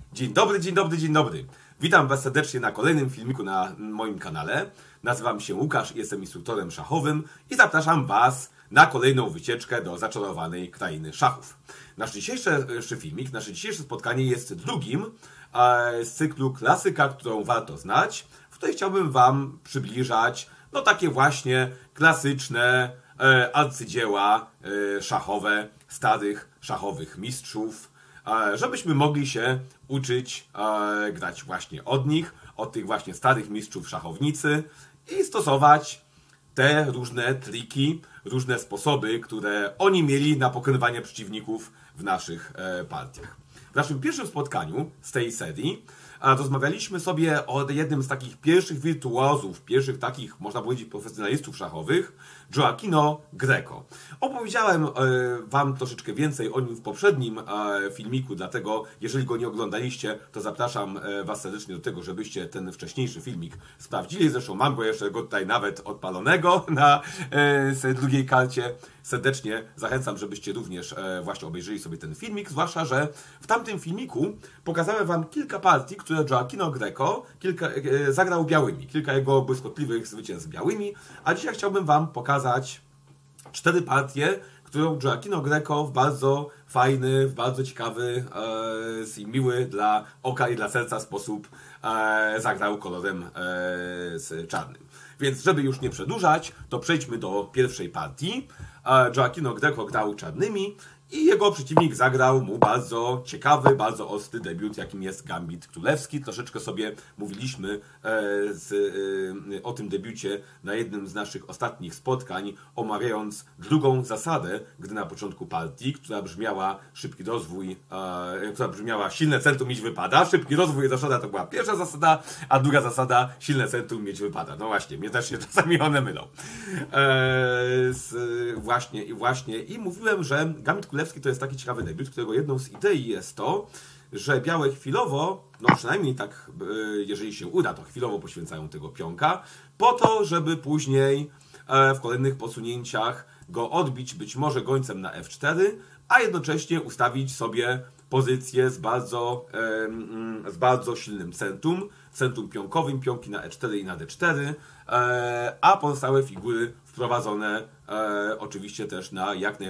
Dzień dobry, dzień dobry, dzień dobry. Witam Was serdecznie na kolejnym filmiku na moim kanale. Nazywam się Łukasz, jestem instruktorem szachowym i zapraszam Was na kolejną wycieczkę do zaczarowanej krainy szachów. Nasz dzisiejszy filmik, nasze dzisiejsze spotkanie jest drugim z cyklu Klasyka, którą warto znać, w której chciałbym Wam przybliżać takie właśnie klasyczne arcydzieła szachowe starych szachowych mistrzów, żebyśmy mogli się uczyć grać właśnie od nich, od tych właśnie starych mistrzów szachownicy i stosować te różne triki, różne sposoby, które oni mieli na pokonywanie przeciwników w naszych partiach. W naszym pierwszym spotkaniu z tej serii rozmawialiśmy sobie o jednym z takich pierwszych wirtuozów, pierwszych takich, można powiedzieć, profesjonalistów szachowych, Gioacchino Greco. Opowiedziałem Wam troszeczkę więcej o nim w poprzednim filmiku, dlatego jeżeli go nie oglądaliście, to zapraszam Was serdecznie do tego, żebyście ten wcześniejszy filmik sprawdzili. Zresztą mam go jeszcze tutaj nawet odpalonego na drugiej karcie. Serdecznie zachęcam, żebyście również właśnie obejrzeli sobie ten filmik, zwłaszcza, że w tamtym filmiku pokazałem Wam kilka partii, które Gioacchino Greco zagrał białymi, kilka jego błyskotliwych zwycięstw białymi, a dzisiaj chciałbym Wam pokazać 4 partie, którą Gioacchino Greco w bardzo fajny, w bardzo ciekawy i miły dla oka i dla serca sposób zagrał kolorem czarnym. Więc żeby już nie przedłużać, to przejdźmy do pierwszej partii. Gioacchino Greco grał czarnymi i jego przeciwnik zagrał mu bardzo ciekawy, bardzo ostry debiut, jakim jest Gambit Królewski. Troszeczkę sobie mówiliśmy o tym debiucie na jednym z naszych ostatnich spotkań, omawiając drugą zasadę gry na początku partii, która brzmiała szybki rozwój, która brzmiała silne centrum mieć wypada. Szybki rozwój zasada to była pierwsza zasada, a druga zasada silne centrum mieć wypada. No właśnie, mnie też się czasami one mylą. I mówiłem, że Gambit Królewski to jest taki ciekawy debiut, którego jedną z idei jest to, że białe chwilowo, przynajmniej tak, jeżeli się uda, to chwilowo poświęcają tego pionka, po to, żeby później w kolejnych posunięciach go odbić być może gońcem na F4, a jednocześnie ustawić sobie pozycję z bardzo silnym centrum pionkowym, pionki na E4 i na D4, a pozostałe figury wprowadzone oczywiście też na jak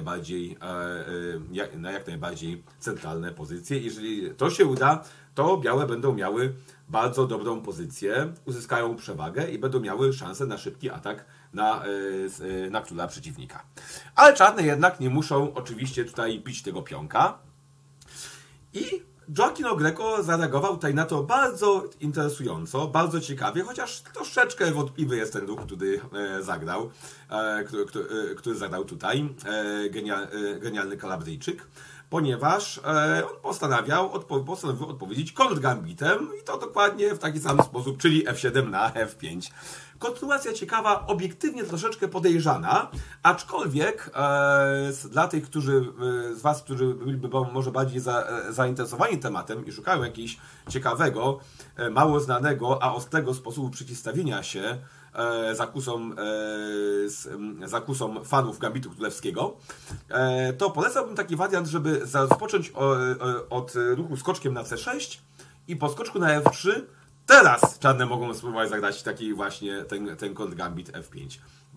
najbardziej centralne pozycje. Jeżeli to się uda, to białe będą miały bardzo dobrą pozycję, uzyskają przewagę i będą miały szansę na szybki atak na króla przeciwnika. Ale czarne jednak nie muszą oczywiście tutaj bić tego pionka. I Gioacchino Greco zareagował tutaj na to bardzo interesująco, bardzo ciekawie, chociaż troszeczkę wątpliwy jest ten ruch, który zagrał tutaj genialny Kalabryjczyk, ponieważ on postanowił odpowiedzieć kontrgambitem i to dokładnie w taki sam sposób, czyli F7 na F5. Kontynuacja ciekawa, obiektywnie troszeczkę podejrzana, aczkolwiek dla tych z Was, którzy byliby może bardziej zainteresowani tematem i szukają jakiegoś ciekawego, mało znanego, a ostrego sposobu przeciwstawienia się zakusom fanów Gambitu Królewskiego, to polecałbym taki wariant, żeby rozpocząć od ruchu skoczkiem na C6 i po skoczku na F3 teraz czarne mogą spróbować zagrać taki właśnie ten kontrgambit F5.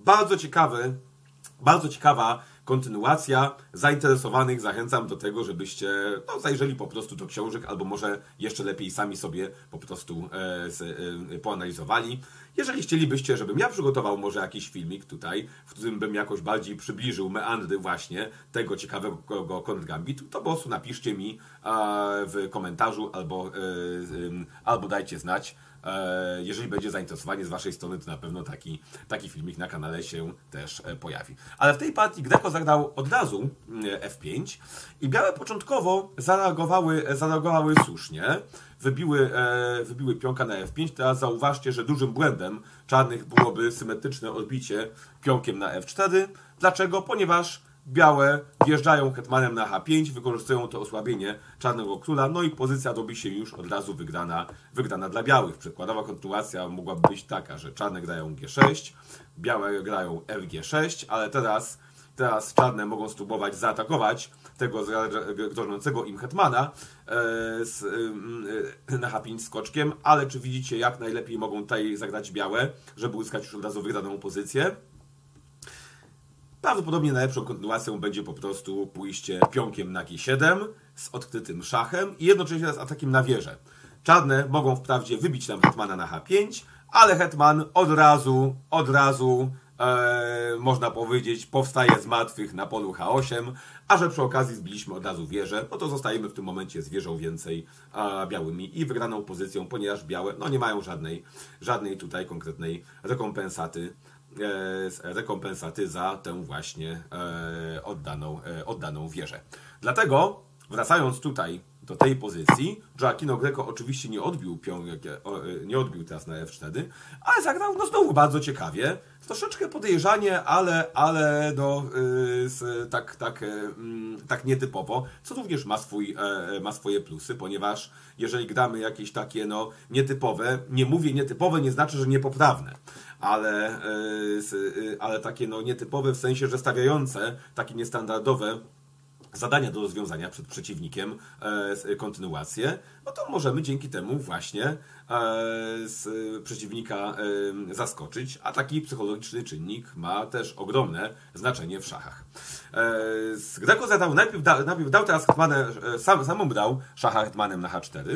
Bardzo ciekawa kontynuacja. Zainteresowanych zachęcam do tego, żebyście zajrzeli po prostu do książek, albo może jeszcze lepiej sami sobie po prostu poanalizowali. Jeżeli chcielibyście, żebym ja przygotował może jakiś filmik tutaj, w którym bym jakoś bardziej przybliżył meandry właśnie tego ciekawego kontrgambitu, to po prostu napiszcie mi w komentarzu albo dajcie znać. Jeżeli będzie zainteresowanie z Waszej strony, to na pewno taki filmik na kanale się też pojawi. Ale w tej partii Greco zagrał od razu F5 i białe początkowo zareagowały słusznie. Wybiły pionka na F5. Teraz zauważcie, że dużym błędem czarnych byłoby symetryczne odbicie pionkiem na F4. Dlaczego? Ponieważ białe wjeżdżają hetmanem na H5, wykorzystują to osłabienie czarnego króla, no i pozycja robi się już od razu wygrana dla białych. Przykładowa kontynuacja mogłaby być taka, że czarne grają G6, białe grają FG6, ale teraz Teraz czarne mogą spróbować zaatakować tego grożącego im hetmana na H5 skoczkiem, ale czy widzicie, jak najlepiej mogą tutaj zagrać białe, żeby uzyskać już od razu wygraną pozycję? Prawdopodobnie najlepszą kontynuacją będzie po prostu pójście pionkiem na G7 z odkrytym szachem i jednocześnie z atakiem na wieżę. Czarne mogą wprawdzie wybić nam hetmana na H5, ale hetman od razu można powiedzieć, powstaje z martwych na polu H8, a że przy okazji zbiliśmy od razu wieżę, no to zostajemy w tym momencie z wieżą więcej białymi i wygraną pozycją, ponieważ białe no nie mają żadnej tutaj konkretnej rekompensaty za tę właśnie oddaną wieżę. Dlatego, wracając tutaj do tej pozycji, Gioacchino Greco oczywiście nie odbił teraz na F4, ale zagrał no znowu bardzo ciekawie, troszeczkę podejrzanie, ale no, tak nietypowo, co również ma swoje plusy, ponieważ jeżeli gramy jakieś takie no nietypowe, nie mówię nietypowe, nie znaczy, że niepoprawne, ale takie no nietypowe w sensie, że stawiające takie niestandardowe zadania do rozwiązania przed przeciwnikiem, kontynuację, no to możemy dzięki temu właśnie przeciwnika zaskoczyć, a taki psychologiczny czynnik ma też ogromne znaczenie w szachach. Greco zadał, najpierw dał teraz hetmanę, samą dał szacha hetmanem na H4.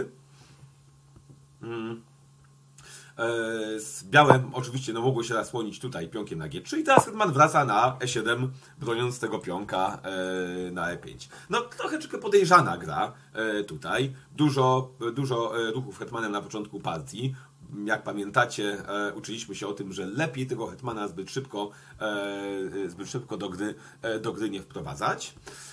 Białe oczywiście no, mogło się zasłonić tutaj pionkiem na G3 i teraz hetman wraca na E7, broniąc tego pionka na E5. No trochę podejrzana gra tutaj. Dużo ruchów hetmanem na początku partii. Jak pamiętacie, uczyliśmy się o tym, że lepiej tego hetmana zbyt szybko do gry nie wprowadzać.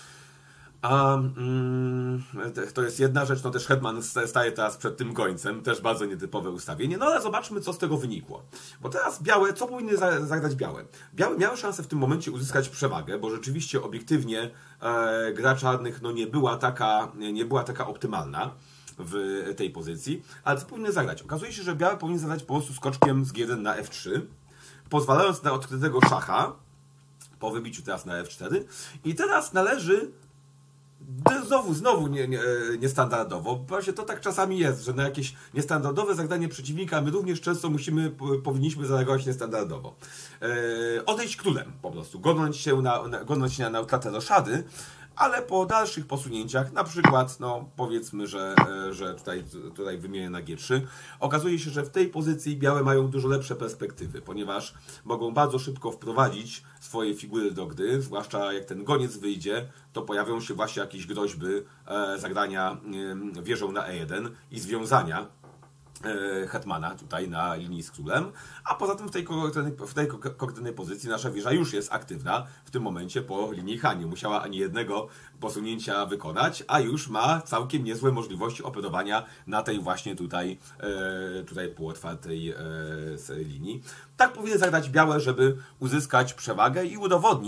To jest jedna rzecz, no też hetman staje teraz przed tym gońcem, też bardzo nietypowe ustawienie, no ale zobaczmy, co z tego wynikło. Bo teraz białe, co powinny zagrać białe? Białe miały szansę w tym momencie uzyskać przewagę, bo rzeczywiście obiektywnie gra czarnych no nie była taka optymalna w tej pozycji, ale co powinny zagrać? Okazuje się, że białe powinny zagrać po prostu skoczkiem z G1 na F3, pozwalając na odkrytego szacha, po wybiciu teraz na F4 i teraz należy znowu niestandardowo. Właśnie to tak czasami jest, że na jakieś niestandardowe zagranie przeciwnika my również często powinniśmy zareagować niestandardowo. Odejść królem po prostu, godnąć się na utratę roszady, ale po dalszych posunięciach, na przykład, no powiedzmy, że tutaj wymienię na G3, okazuje się, że w tej pozycji białe mają dużo lepsze perspektywy, ponieważ mogą bardzo szybko wprowadzić swoje figury do gry, zwłaszcza jak ten goniec wyjdzie, to pojawią się właśnie jakieś groźby zagrania wieżą na E1 i związania hetmana tutaj na linii z królem, a poza tym w tej konkretnej pozycji nasza wieża już jest aktywna w tym momencie po linii H. Nie musiała ani jednego posunięcia wykonać, a już ma całkiem niezłe możliwości operowania na tej właśnie tutaj półotwartej linii. Tak powinny zagrać białe, żeby uzyskać przewagę i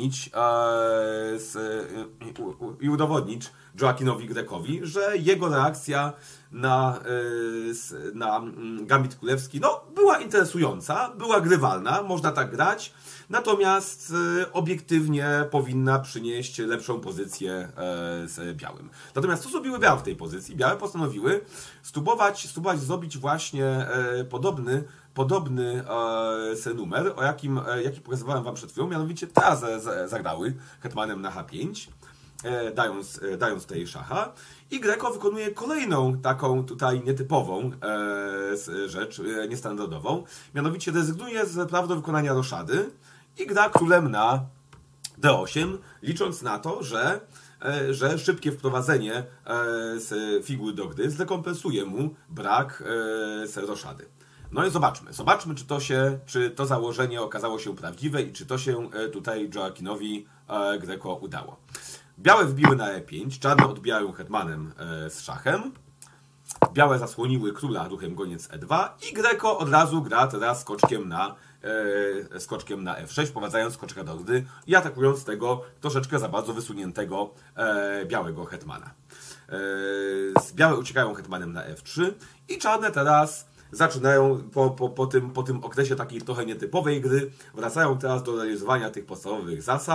udowodnić Gioacchinowi Grecowi, że jego reakcja na gambit królewski no, była interesująca, była grywalna, można tak grać, natomiast obiektywnie powinna przynieść lepszą pozycję z białym. Natomiast co zrobiły białe w tej pozycji? Białe postanowiły spróbować zrobić właśnie podobny numer, jaki pokazywałem wam przed chwilą, mianowicie teraz zagrały hetmanem na H5, dając tutaj szacha. I Greco wykonuje kolejną taką tutaj nietypową rzecz, niestandardową, mianowicie rezygnuje z prawa do wykonania roszady i gra królem na D8, licząc na to, że szybkie wprowadzenie figur do gry zrekompensuje mu brak roszady. No i zobaczmy, czy to założenie okazało się prawdziwe i czy to się tutaj Gioacchinowi Greco udało. Białe wbiły na E5, czarne odbijają hetmanem z szachem. Białe zasłoniły króla ruchem goniec E2 i Greco od razu gra teraz skoczkiem na F6, wprowadzając skoczka do gry i atakując tego troszeczkę za bardzo wysuniętego białego hetmana. Białe uciekają hetmanem na F3 i czarne teraz zaczynają po tym okresie takiej trochę nietypowej gry, wracają teraz do realizowania tych podstawowych zasad,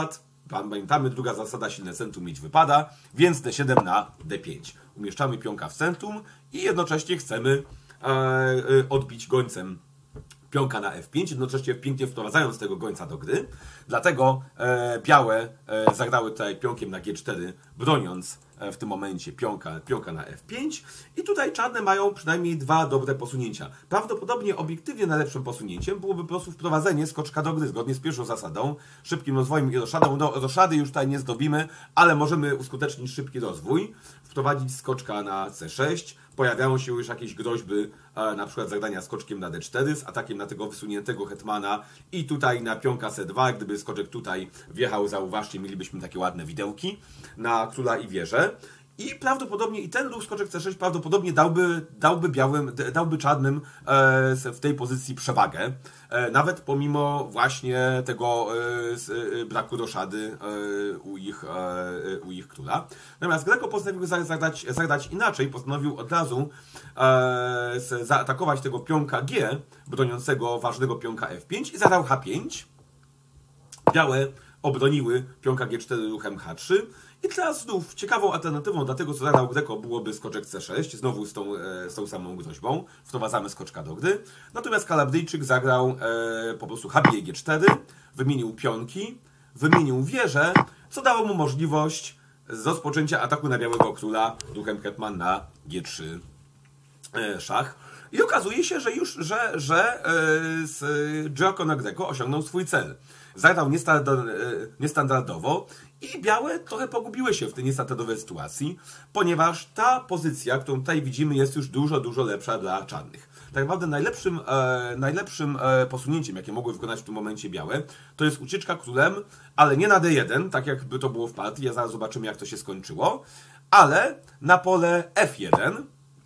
Pamiętamy, druga zasada, silne centrum mieć wypada, więc D7 na D5. Umieszczamy pionka w centrum i jednocześnie chcemy odbić gońcem pionka na F5, jednocześnie pięknie wprowadzając tego gońca do gry. Dlatego białe zagrały tutaj pionkiem na G4, broniąc w tym momencie pionka na F5. I tutaj czarne mają przynajmniej dwa dobre posunięcia. Prawdopodobnie obiektywnie najlepszym posunięciem byłoby po prostu wprowadzenie skoczka do gry, zgodnie z pierwszą zasadą, szybkim rozwojem i roszadą. No, roszady już tutaj nie zdobimy, ale możemy uskutecznić szybki rozwój, wprowadzić skoczka na C6. Pojawiają się już jakieś groźby, na przykład zagrania skoczkiem na D4 z atakiem na tego wysuniętego hetmana i tutaj na pionka C2. Gdyby skoczek tutaj wjechał, zauważcie, mielibyśmy takie ładne widełki na króla i wieżę. I prawdopodobnie ten ruch skoczek C6 prawdopodobnie dałby czarnym w tej pozycji przewagę. Nawet pomimo właśnie tego braku roszady u ich króla. Natomiast Greco postanowił zagrać inaczej. Postanowił od razu zaatakować tego pionka G, broniącego ważnego pionka F5 i zagrał H5. Białe obroniły pionka G4 ruchem H3. I teraz znów ciekawą alternatywą dla tego, co zagrał Greco, byłoby skoczek C6, znowu z tą samą groźbą. Wprowadzamy skoczka do gry. Natomiast Kalabryjczyk zagrał po prostu H bije G4, wymienił pionki, wymienił wieżę, co dało mu możliwość rozpoczęcia ataku na białego króla ruchem hetman na G3 szach. I okazuje się, że Giacomo Greco osiągnął swój cel. Zagrał niestandardowo i białe trochę pogubiły się w tej niestandardowej sytuacji, ponieważ ta pozycja, którą tutaj widzimy, jest już dużo lepsza dla czarnych. Tak naprawdę najlepszym posunięciem, jakie mogły wykonać w tym momencie białe, to jest ucieczka królem, ale nie na D1, tak jakby to było w partii, ja zaraz zobaczymy, jak to się skończyło, ale na pole F1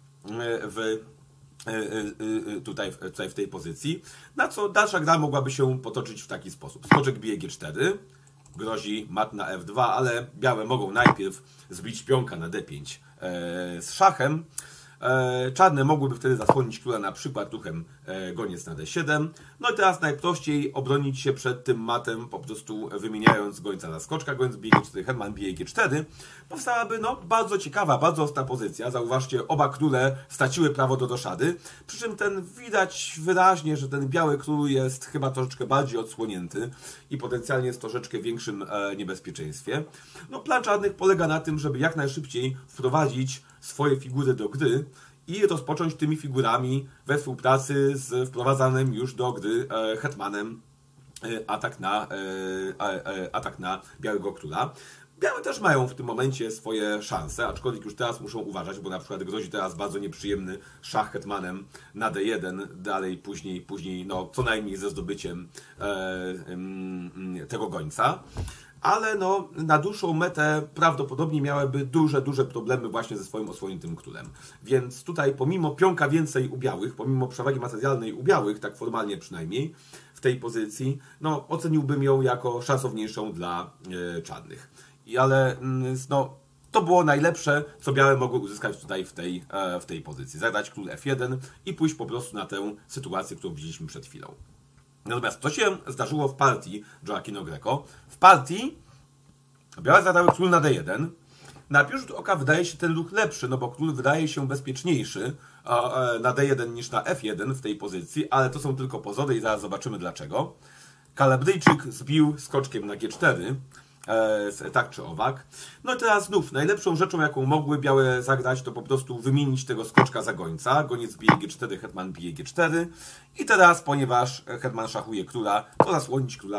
tutaj w tej pozycji, na co dalsza gra mogłaby się potoczyć w taki sposób. Skoczek bije G4, grozi mat na F2, ale białe mogą najpierw zbić pionka na D5 z szachem. Czarne mogłyby wtedy zasłonić króla na przykład ruchem goniec na D7. No i teraz najprościej obronić się przed tym matem, po prostu wymieniając gońca na skoczka, gońc bije G4, hetman bije G4. Powstałaby bardzo ciekawa, bardzo ostra pozycja. Zauważcie, oba króle straciły prawo do roszady, przy czym widać wyraźnie, że ten biały król jest chyba troszeczkę bardziej odsłonięty i potencjalnie jest troszeczkę większym niebezpieczeństwie. No, plan czarnych polega na tym, żeby jak najszybciej wprowadzić swoje figury do gry i rozpocząć tymi figurami we współpracy z wprowadzanym już do gry hetmanem atak na białego króla. Białe też mają w tym momencie swoje szanse, aczkolwiek już teraz muszą uważać, bo na przykład grozi teraz bardzo nieprzyjemny szach hetmanem na D1, dalej później no, co najmniej ze zdobyciem tego gońca. Ale no, na dłuższą metę prawdopodobnie miałyby duże problemy właśnie ze swoim osłoniętym królem. Więc tutaj pomimo pionka więcej u białych, pomimo przewagi materialnej u białych, tak formalnie przynajmniej, w tej pozycji, no, oceniłbym ją jako szansowniejszą dla czarnych. Ale no, to było najlepsze, co białe mogły uzyskać tutaj w tej pozycji. Zagrać król F1 i pójść po prostu na tę sytuację, którą widzieliśmy przed chwilą. Natomiast co się zdarzyło w partii Gioacchino Greco? W partii białe zagrały król na D1. Na pierwszy rzut oka wydaje się ten ruch lepszy, no bo król wydaje się bezpieczniejszy na D1 niż na F1 w tej pozycji, ale to są tylko pozory i zaraz zobaczymy dlaczego. Kalabryjczyk zbił skoczkiem na G4, tak czy owak. No i teraz znów, najlepszą rzeczą, jaką mogły białe zagrać, to po prostu wymienić tego skoczka za gońca. Goniec bije G4, hetman bije G4. I teraz, ponieważ hetman szachuje króla, to zasłonić króla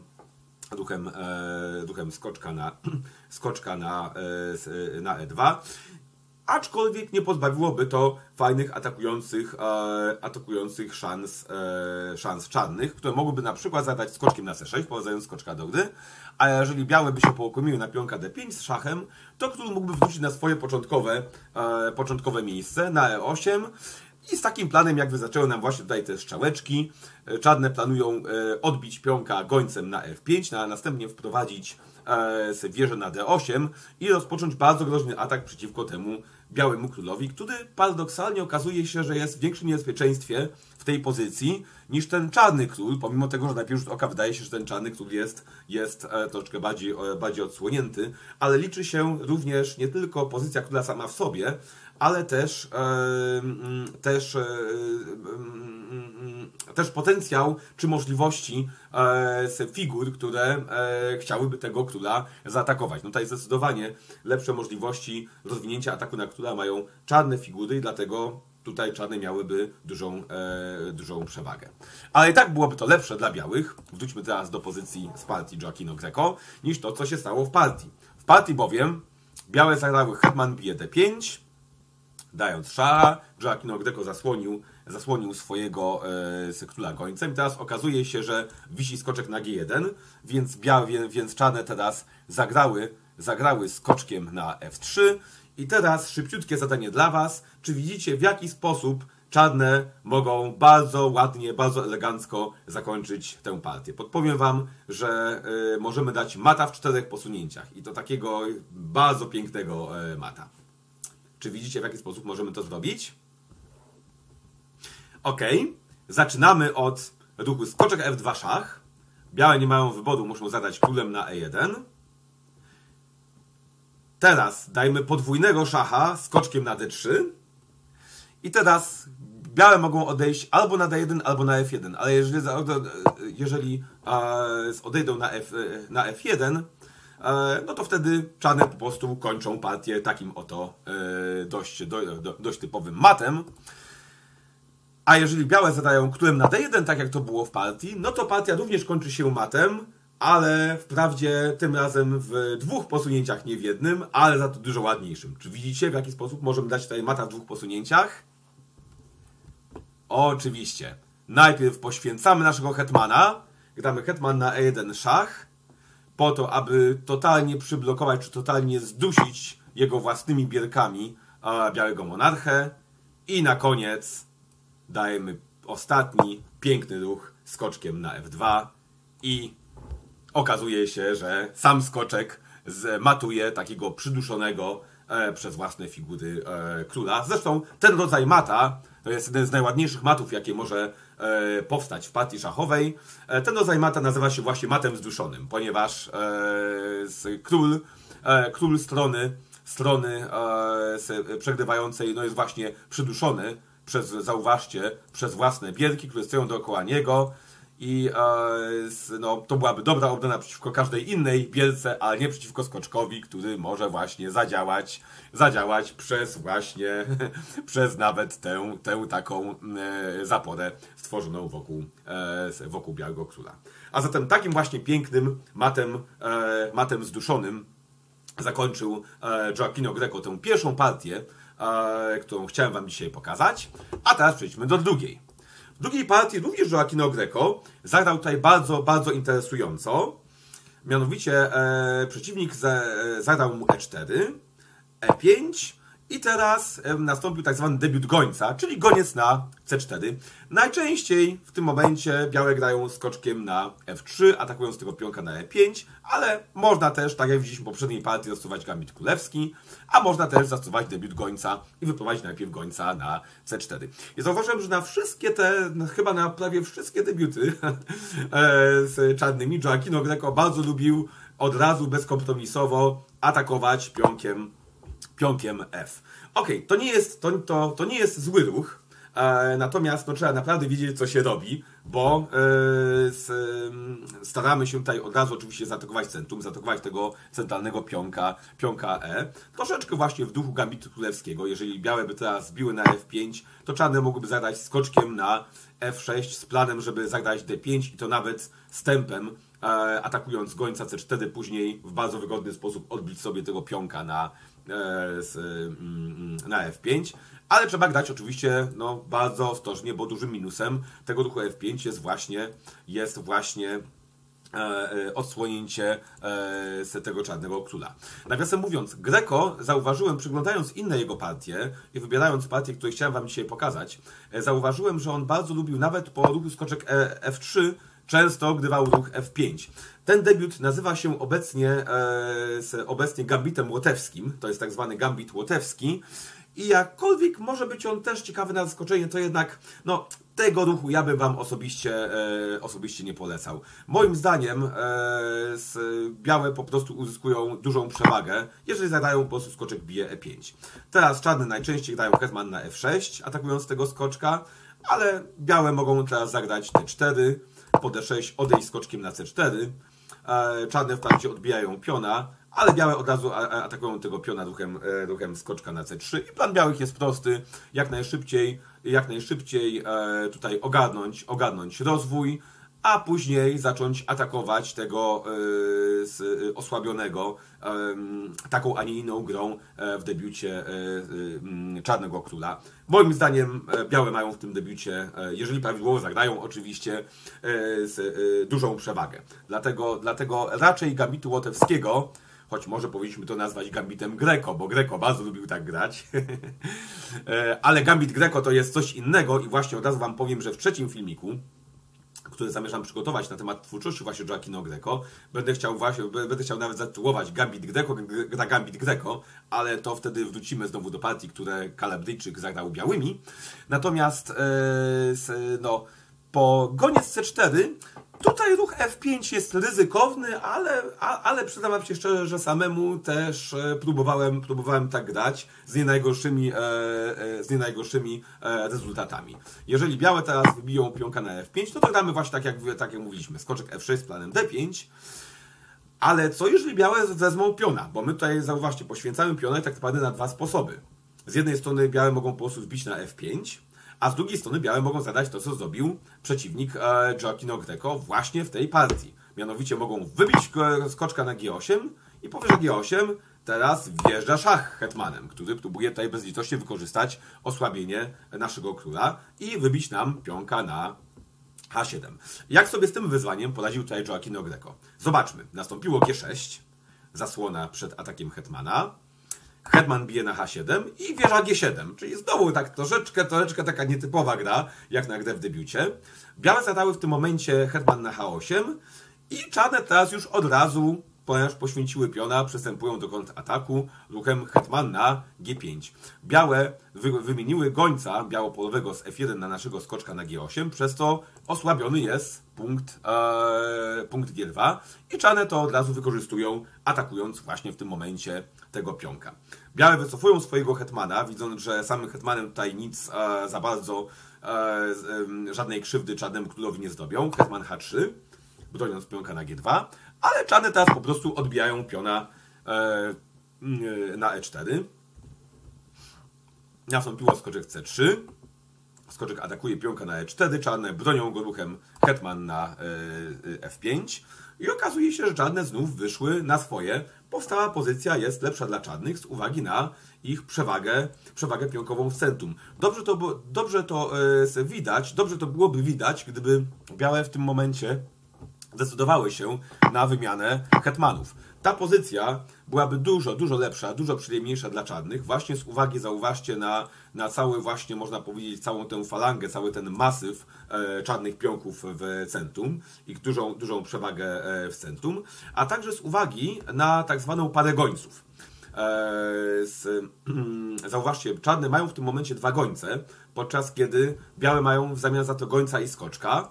ruchem skoczka na E2. Aczkolwiek nie pozbawiłoby to fajnych atakujących szans czarnych, które mogłyby na przykład zadać skoczkiem na C6, wprowadzając skoczka do gry, a jeżeli białe by się połokomiły na pionka D5 z szachem, to król mógłby wrócić na swoje początkowe miejsce, na E8. I z takim planem, jak wyznaczają nam właśnie tutaj te strzałeczki, czarne planują odbić pionka gońcem na F5, a następnie wprowadzić wieżę na D8 i rozpocząć bardzo groźny atak przeciwko temu białemu królowi, który paradoksalnie okazuje się, że jest w większym niebezpieczeństwie w tej pozycji niż ten czarny król, pomimo tego, że na pierwszy rzut oka wydaje się, że ten czarny król jest troszeczkę bardziej odsłonięty, ale liczy się również nie tylko pozycja króla sama w sobie, ale też potencjał czy możliwości figur, które chciałyby tego króla zaatakować. No tutaj zdecydowanie lepsze możliwości rozwinięcia ataku na króla mają czarne figury i dlatego tutaj czarne miałyby dużą przewagę. Ale i tak byłoby to lepsze dla białych, wróćmy teraz do pozycji z partii Gioacchino Greco, niż to, co się stało w partii. W partii bowiem białe zagrały hetman bije d5, dając szacha, Gioacchino Greco zasłonił swojego króla gońcem. I teraz okazuje się, że wisi skoczek na g1, więc czarne teraz zagrały skoczkiem na f3. I teraz szybciutkie zadanie dla Was. Czy widzicie, w jaki sposób czarne mogą bardzo ładnie, bardzo elegancko zakończyć tę partię? Podpowiem Wam, że możemy dać mata w 4 posunięciach. I to takiego bardzo pięknego mata. Czy widzicie, w jaki sposób możemy to zrobić? Ok. Zaczynamy od ruchu skoczek f2 szach. Białe nie mają wyboru, muszą zadać królem na e1. Teraz dajmy podwójnego szacha skoczkiem na d3. I teraz białe mogą odejść albo na d1, albo na f1. Ale jeżeli odejdą na f1, no to wtedy czarne po prostu kończą partię takim oto dość typowym matem. A jeżeli białe zadają królem na d1, tak jak to było w partii, no to partia również kończy się matem, ale wprawdzie tym razem w 2 posunięciach, nie w jednym, ale za to dużo ładniejszym. Czy widzicie, w jaki sposób możemy dać tutaj mata w 2 posunięciach? Oczywiście. Najpierw poświęcamy naszego hetmana, gramy hetman na e1 szach, po to, aby totalnie przyblokować, czy totalnie zdusić jego własnymi bierkami białego monarchę. I na koniec dajemy ostatni, piękny ruch skoczkiem na f2 i okazuje się, że sam skoczek matuje takiego przyduszonego przez własne figury króla. Zresztą ten rodzaj mata to jest jeden z najładniejszych matów, jakie może powstać w partii szachowej. Ten rodzaj mata nazywa się właśnie matem zduszonym, ponieważ król strony przegrywającej no jest właśnie przyduszony zauważcie, przez własne bierki, które stoją dookoła niego. I no, to byłaby dobra obrona przeciwko każdej innej bielce, ale nie przeciwko skoczkowi, który może właśnie zadziałać przez nawet tę taką zaporę stworzoną wokół białego króla. A zatem takim właśnie pięknym matem zduszonym zakończył Gioacchino Greco tę pierwszą partię, którą chciałem Wam dzisiaj pokazać. A teraz przejdźmy do drugiej. W drugiej partii również Gioacchino Greco zagrał tutaj bardzo, bardzo interesująco. Mianowicie przeciwnik zagrał mu e4, e5 i teraz nastąpił tak zwany debiut gońca, czyli goniec na c4. Najczęściej w tym momencie białe grają skoczkiem na f3, atakując tego pionka na e5, ale można też, tak jak widzieliśmy w poprzedniej partii, zastosować gambit królewski, a można też zastosować debiut gońca i wyprowadzić najpierw gońca na c4. I zauważyłem, że chyba na prawie wszystkie debiuty z czarnymi Gioacchino Greco bardzo lubił od razu bezkompromisowo atakować pionkiem F. Okej, to nie jest zły ruch, natomiast no, trzeba naprawdę wiedzieć, co się robi, bo staramy się tutaj od razu oczywiście zaatakować centrum, zaatakować tego centralnego pionka E. Troszeczkę właśnie w duchu gambitu królewskiego. Jeżeli białe by teraz zbiły na F5, to czarne mogłyby zagrać skoczkiem na F6 z planem, żeby zagrać D5 i to nawet z tempem, atakując gońca C4, później w bardzo wygodny sposób odbić sobie tego pionka na F5, ale trzeba grać oczywiście no, bardzo ostrożnie, bo dużym minusem tego ruchu F5 jest właśnie odsłonięcie tego czarnego króla. Nawiasem mówiąc, Greco zauważyłem, przyglądając inne jego partie i wybierając partię, której chciałem Wam dzisiaj pokazać, zauważyłem, że on bardzo lubił nawet po ruchu skoczek F3 często grywał ruch F5. Ten debiut nazywa się obecnie gambitem łotewskim. To jest tak zwany gambit łotewski. I jakkolwiek może być on też ciekawy na zaskoczenie, to jednak no, tego ruchu ja bym Wam osobiście nie polecał. Moim zdaniem białe po prostu uzyskują dużą przewagę, jeżeli zagrają po prostu skoczek bije E5. Teraz czarne najczęściej grają hetman na F6, atakując tego skoczka, ale białe mogą teraz zagrać D4, po D6 odejść skoczkiem na C4. Czarne wprawdzie odbijają piona, ale białe od razu atakują tego piona ruchem skoczka na C3 i plan białych jest prosty, jak najszybciej tutaj ogarnąć rozwój, a później zacząć atakować tego osłabionego taką, a nie inną grą w debiucie Czarnego Króla. Moim zdaniem białe mają w tym debiucie, jeżeli prawidłowo zagrają oczywiście, dużą przewagę. Dlatego raczej gambitu łotewskiego, choć może powinniśmy to nazwać gambitem Greco, bo Greco bardzo lubił tak grać. Ale gambit Greco to jest coś innego i właśnie od razu Wam powiem, że w trzecim filmiku, który zamierzam przygotować na temat twórczości właśnie Gioacchino Greco, będę chciał nawet zatytułować Gambit Greco, gra Gambit Greco, ale to wtedy wrócimy znowu do partii, które Kalabryjczyk zagrał białymi. Natomiast no, po goniec C4 tutaj ruch F5 jest ryzykowny, ale przyznam Wam się szczerze, że samemu też próbowałem tak grać z nie najgorszymi rezultatami. Jeżeli białe teraz wybiją pionka na F5, no to gramy właśnie tak jak mówiliśmy, skoczek F6 z planem D5. Ale co jeżeli białe wezmą piona? Bo my tutaj, zauważcie, poświęcamy piona tak naprawdę na dwa sposoby. Z jednej strony białe mogą po prostu zbić na F5, a z drugiej strony białe mogą zadać to, co zrobił przeciwnik Gioacchino Greco właśnie w tej partii. Mianowicie mogą wybić skoczka na G8 i po wieży G8 teraz wjeżdża szach hetmanem, który próbuje tutaj bezlitośnie wykorzystać osłabienie naszego króla i wybić nam pionka na H7. Jak sobie z tym wyzwaniem poradził tutaj Gioacchino Greco? Zobaczmy. Nastąpiło G6, zasłona przed atakiem hetmana. Hetman bije na H7 i wieża G7, czyli znowu tak troszeczkę taka nietypowa gra, jak na grę w debiucie. Białe zadały w tym momencie hetman na H8 i czarne teraz już od razu, ponieważ poświęciły piona, przystępują do kontrataku ruchem hetman na G5. Białe wymieniły gońca białopolowego z F1 na naszego skoczka na G8, przez to osłabiony jest punkt G2 i czarne to od razu wykorzystują, atakując właśnie w tym momencie tego pionka. Białe wycofują swojego hetmana, widząc, że samym hetmanem tutaj nic za bardzo, żadnej krzywdy czarnemu królowi nie zrobią. Hetman H3, broniąc pionka na G2, ale czarne teraz po prostu odbijają piona na E4. Nastąpiło skoczek C3. Skoczek atakuje pionka na E4, czarne bronią go ruchem hetman na F5 i okazuje się, że czarne znów wyszły na swoje. Powstała pozycja jest lepsza dla czarnych z uwagi na ich przewagę pionkową w centrum. Dobrze to byłoby widać, gdyby białe w tym momencie zdecydowały się na wymianę hetmanów. Ta pozycja byłaby dużo lepsza, dużo przyjemniejsza dla czarnych, właśnie z uwagi, zauważcie, na cały właśnie, można powiedzieć, całą tę falangę, cały ten masyw czarnych pionków w centrum, ich dużą przewagę w centrum, a także z uwagi na tak zwaną parę gońców. Zauważcie, czarne mają w tym momencie dwa gońce, podczas kiedy białe mają w zamian za to gońca i skoczka.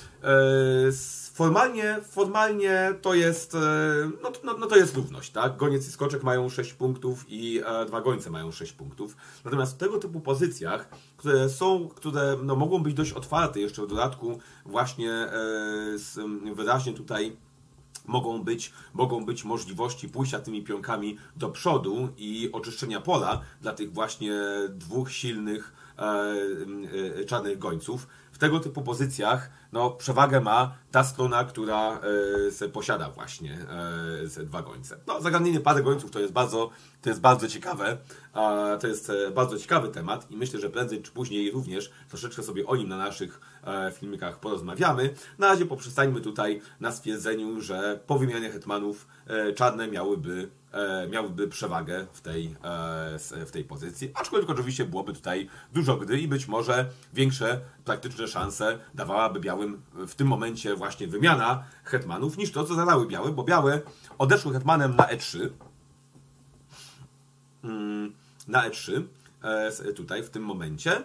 Formalnie to jest, to jest równość, tak? Goniec i skoczek mają 6 punktów i dwa gońce mają 6 punktów. Natomiast w tego typu pozycjach, które mogą być dość otwarte jeszcze w dodatku, właśnie wyraźnie tutaj mogą być możliwości pójścia tymi pionkami do przodu i oczyszczenia pola dla tych właśnie dwóch silnych czarnych gońców. W tego typu pozycjach przewagę ma ta strona, która posiada właśnie dwa gońce. Zagadnienie pary gońców to jest bardzo ciekawe. To jest bardzo ciekawy temat i myślę, że prędzej czy później również troszeczkę sobie o nim na naszych filmikach porozmawiamy. Na razie poprzestańmy tutaj na stwierdzeniu, że po wymianie hetmanów czarne miałyby przewagę w tej pozycji, aczkolwiek oczywiście byłoby tutaj dużo gry i być może większe praktyczne szanse dawałaby białym w tym momencie właśnie wymiana hetmanów niż to, co zadały białe, bo białe odeszły hetmanem na E3. tutaj w tym momencie.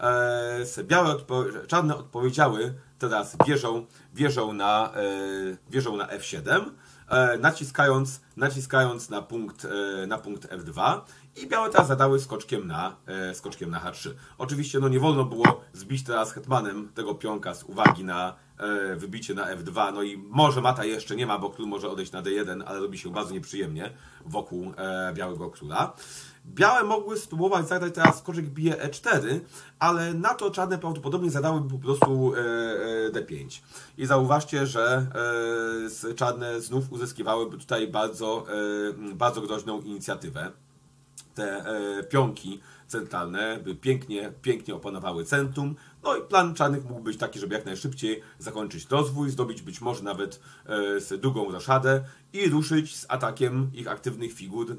Czarne odpowiedziały, teraz wieżą na F7, naciskając na punkt F2 i białe teraz zadały skoczkiem na H3. Oczywiście no nie wolno było zbić teraz hetmanem tego pionka z uwagi na wybicie na F2, no i może mata jeszcze nie ma, bo król może odejść na D1, ale robi się bardzo nieprzyjemnie wokół białego króla. Białe mogły spróbować zagrać teraz skoczek bije E4, ale na to czarne prawdopodobnie zadałyby po prostu D5. I zauważcie, że czarne znów uzyskiwałyby tutaj bardzo groźną inicjatywę. Te pionki centralne by pięknie opanowały centrum. No i plan czarnych mógł być taki, żeby jak najszybciej zakończyć rozwój, zdobyć być może nawet drugą roszadę i ruszyć z atakiem ich aktywnych figur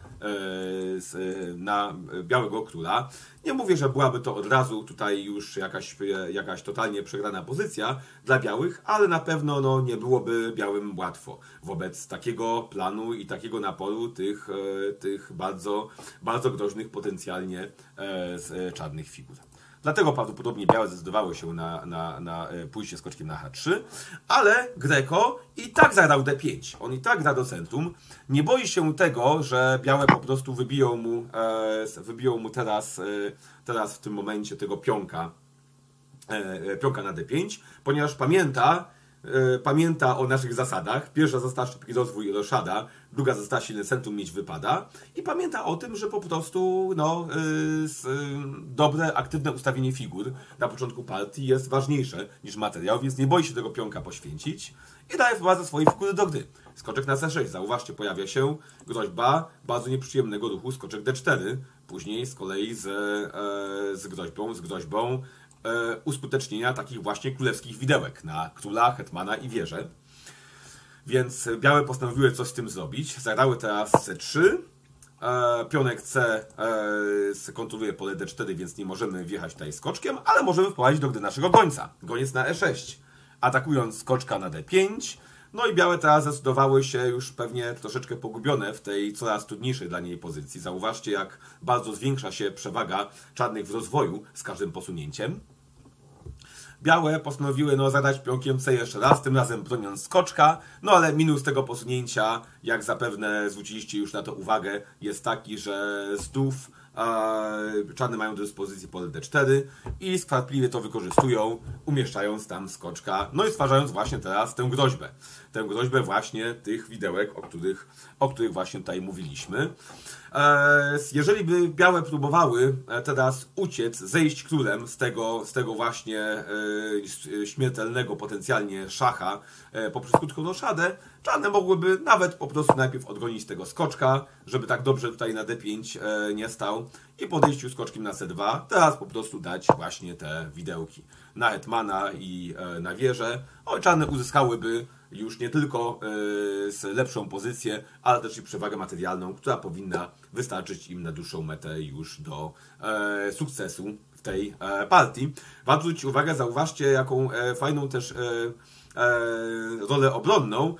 na białego króla. Nie mówię, że byłaby to od razu tutaj już jakaś totalnie przegrana pozycja dla białych, ale na pewno no, nie byłoby białym łatwo wobec takiego planu i takiego naporu tych bardzo groźnych potencjalnie czarnych figur. Dlatego prawdopodobnie białe zdecydowały się na pójście skoczkiem na H3, ale Greco i tak zagrał D5. On i tak gra do centrum. Nie boi się tego, że białe po prostu wybiją mu teraz w tym momencie tego pionka na D5, ponieważ pamięta o naszych zasadach. Pierwsza zasada szybki rozwój i roszada, druga zasada silne centrum mieć wypada i pamięta o tym, że po prostu dobre, aktywne ustawienie figur na początku partii jest ważniejsze niż materiał, więc nie boi się tego pionka poświęcić i daje wprowadza swoje figury do gry. Skoczek na C6, zauważcie, pojawia się groźba bardzo nieprzyjemnego ruchu skoczek D4, później z kolei z groźbą uskutecznienia takich właśnie królewskich widełek na króla, hetmana i wieżę. Więc białe postanowiły coś z tym zrobić. Zagrały teraz C3. Pionek C kontroluje pole D4, więc nie możemy wjechać tutaj skoczkiem, ale możemy wprowadzić do gry naszego gońca. Goniec na E6, atakując skoczka na D5. No i białe teraz zdecydowały się już pewnie troszeczkę pogubione w tej coraz trudniejszej dla niej pozycji. Zauważcie, jak bardzo zwiększa się przewaga czarnych w rozwoju z każdym posunięciem. Białe postanowiły zadać pionkiem C jeszcze raz, tym razem broniąc skoczka, no ale minus tego posunięcia, jak zapewne zwróciliście już na to uwagę, jest taki, że znów czarne mają do dyspozycji pole D4 i skwapliwie to wykorzystują, umieszczając tam skoczka, no i stwarzając właśnie teraz tę groźbę właśnie tych widełek, o których właśnie tutaj mówiliśmy. Jeżeli by białe próbowały teraz uciec, zejść królem z tego właśnie śmiertelnego potencjalnie szacha poprzez krótką roszadę, czarne mogłyby nawet po prostu najpierw odgonić tego skoczka, żeby tak dobrze tutaj na D5 nie stał i po odejściu skoczkiem na C2 teraz po prostu dać właśnie te widełki na hetmana i na wieżę. Czarne uzyskałyby już nie tylko lepszą pozycję, ale też i przewagę materialną, która powinna wystarczyć im na dłuższą metę już do sukcesu w tej partii. Warto zwrócić uwagę, zauważcie, jaką fajną też rolę obronną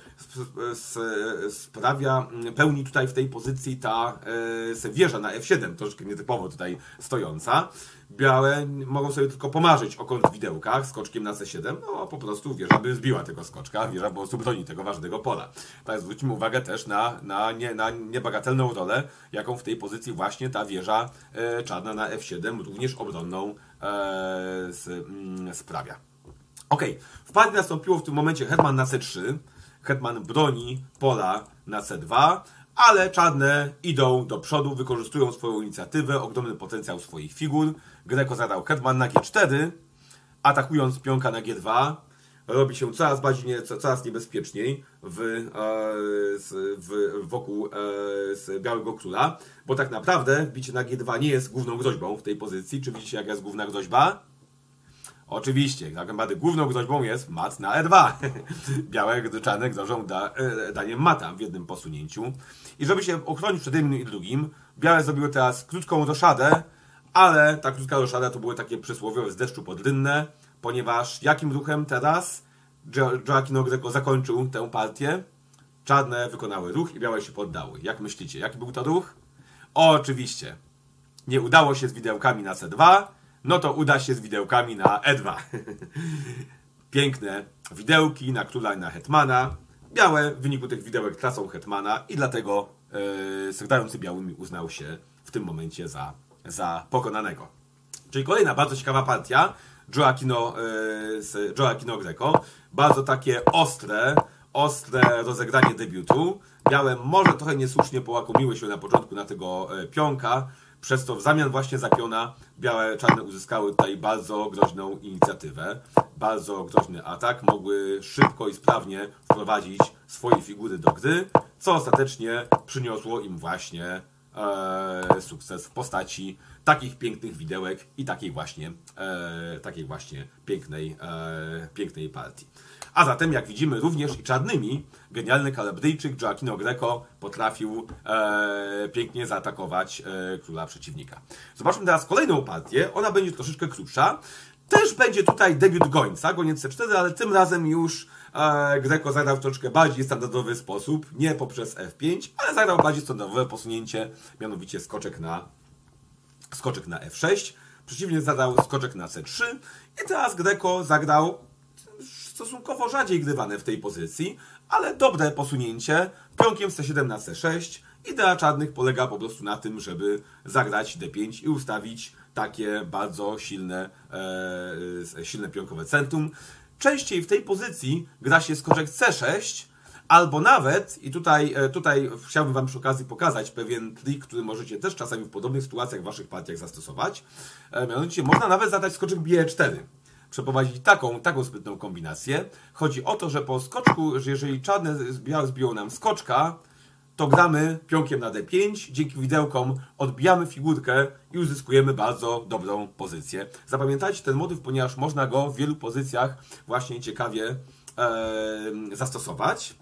pełni tutaj w tej pozycji ta wieża na F7, troszkę nietypowo tutaj stojąca. Białe mogą sobie tylko pomarzyć o kontrwidełkach skoczkiem na C7, no po prostu wieża by zbiła tego skoczka, wieża po prostu broni tego ważnego pola. Tak, zwróćmy uwagę też na niebagatelną rolę, jaką w tej pozycji właśnie ta wieża czarna na F7, również obronną, sprawia. Ok, w partii nastąpiło w tym momencie hetman na C3, hetman broni pola na C2, ale czarne idą do przodu, wykorzystują swoją inicjatywę, ogromny potencjał swoich figur. Greco zadał hetman na G4, atakując pionka na G2. Robi się coraz niebezpieczniej wokół białego króla, bo tak naprawdę bicie na G2 nie jest główną groźbą w tej pozycji. Czy widzicie, jaka jest główna groźba? Oczywiście, tak naprawdę główną groźbą jest mat na E2. Białe, czarne grożą daniem mata w jednym posunięciu. I żeby się uchronić przed jednym i drugim, białe zrobiły teraz krótką roszadę, ale ta krótka roszada to były takie przysłowiowe z deszczu pod rynnę, ponieważ jakim ruchem teraz Gioacchino Greco zakończył tę partię? Czarne wykonały ruch i białe się poddały. Jak myślicie, jaki był to ruch? Oczywiście. nie udało się z widełkami na C2, no to uda się z widełkami na E2. Piękne widełki na króla i na hetmana. Białe w wyniku tych widełek tracą hetmana i dlatego grający białymi uznał się w tym momencie za pokonanego. Czyli kolejna bardzo ciekawa partia Joaquino Greco. Bardzo takie ostre rozegranie debiutu. Białe może trochę niesłusznie połakomiły się na początku na tego pionka, przez to w zamian właśnie za piona czarne uzyskały tutaj bardzo groźną inicjatywę, bardzo groźny atak, mogły szybko i sprawnie wprowadzić swoje figury do gry, co ostatecznie przyniosło im właśnie sukces w postaci takich pięknych widełek i takiej właśnie pięknej partii. A zatem, jak widzimy, również i czarnymi genialny Kalabryjczyk Joaquino Greco potrafił pięknie zaatakować króla przeciwnika. Zobaczmy teraz kolejną partię. Ona będzie troszeczkę krótsza. Też będzie tutaj debiut gońca, goniec C4, ale tym razem już Greco zagrał w troszeczkę bardziej standardowy sposób, nie poprzez F5, ale zagrał bardziej standardowe posunięcie, mianowicie skoczek na F6. Przeciwnie zagrał skoczek na C3 i teraz Greco zagrał stosunkowo rzadziej grywane w tej pozycji, ale dobre posunięcie pionkiem z C7 na C6. Idea czarnych polega po prostu na tym, żeby zagrać D5 i ustawić takie bardzo silne pionkowe centrum. Częściej w tej pozycji gra się skoczek C6, albo nawet, i tutaj chciałbym Wam przy okazji pokazać pewien trik, który możecie też czasami w podobnych sytuacjach w Waszych partiach zastosować. Mianowicie można nawet zadać skoczek bije4. Przeprowadzić taką sprytną kombinację. Chodzi o to, że po skoczku, że jeżeli czarne białe zbiją nam skoczka, to gramy pionkiem na D5, dzięki widełkom odbijamy figurkę i uzyskujemy bardzo dobrą pozycję. Zapamiętajcie ten motyw, ponieważ można go w wielu pozycjach właśnie ciekawie zastosować.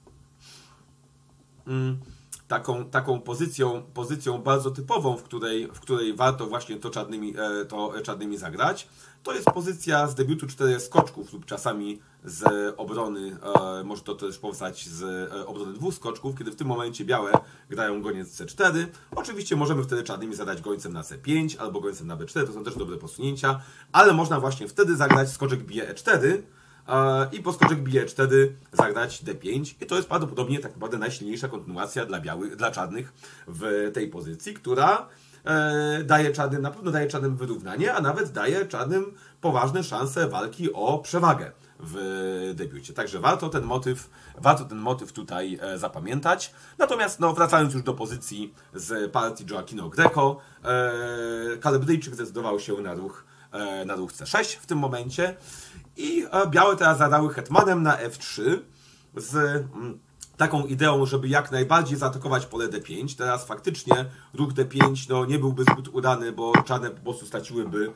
Taką pozycją bardzo typową, w której warto właśnie to czarnymi zagrać. To jest pozycja z debiutu 4 skoczków lub czasami z obrony, może to też powstać z obrony 2 skoczków, kiedy w tym momencie białe grają goniec C4. Oczywiście możemy wtedy czarnymi zadać gońcem na C5 albo gońcem na B4, to są też dobre posunięcia, ale można właśnie wtedy zagrać skoczek bije E4 i po skoczek bije E4 zagrać D5 i to jest prawdopodobnie tak naprawdę najsilniejsza kontynuacja dla czarnych w tej pozycji, która na pewno daje czarnym wyrównanie, a nawet daje czarnym poważne szanse walki o przewagę w debiucie. Także warto ten motyw tutaj zapamiętać. Natomiast wracając już do pozycji z partii Joaquino Greco, Kalabryjczyk zdecydował się na ruch C6 w tym momencie i białe teraz zadały hetmanem na F3 z taką ideą, żeby jak najbardziej zaatakować pole D5. Teraz faktycznie ruch D5 nie byłby zbyt udany, bo czarne po prostu straciłyby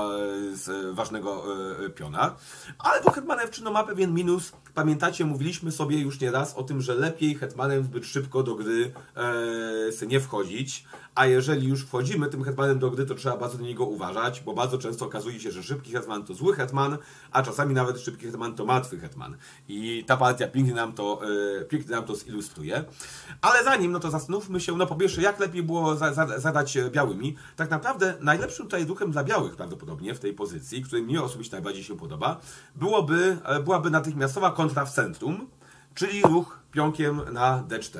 z ważnego piona. Ale to hetman F3 ma pewien minus. Pamiętacie, mówiliśmy sobie już nieraz o tym, że lepiej hetmanem zbyt szybko do gry nie wchodzić. A jeżeli już wchodzimy tym hetmanem do gry, to trzeba bardzo do niego uważać, bo bardzo często okazuje się, że szybki hetman to zły hetman, a czasami nawet szybki hetman to martwy hetman. I ta partia pięknie nam to zilustruje. Ale zanim, to zastanówmy się, po pierwsze, jak lepiej było zadać białymi. Tak naprawdę najlepszym tutaj ruchem dla białych prawdopodobnie w tej pozycji, który mnie osobiście najbardziej się podoba, byłaby natychmiastowa kontra w centrum, czyli ruch pionkiem na D4.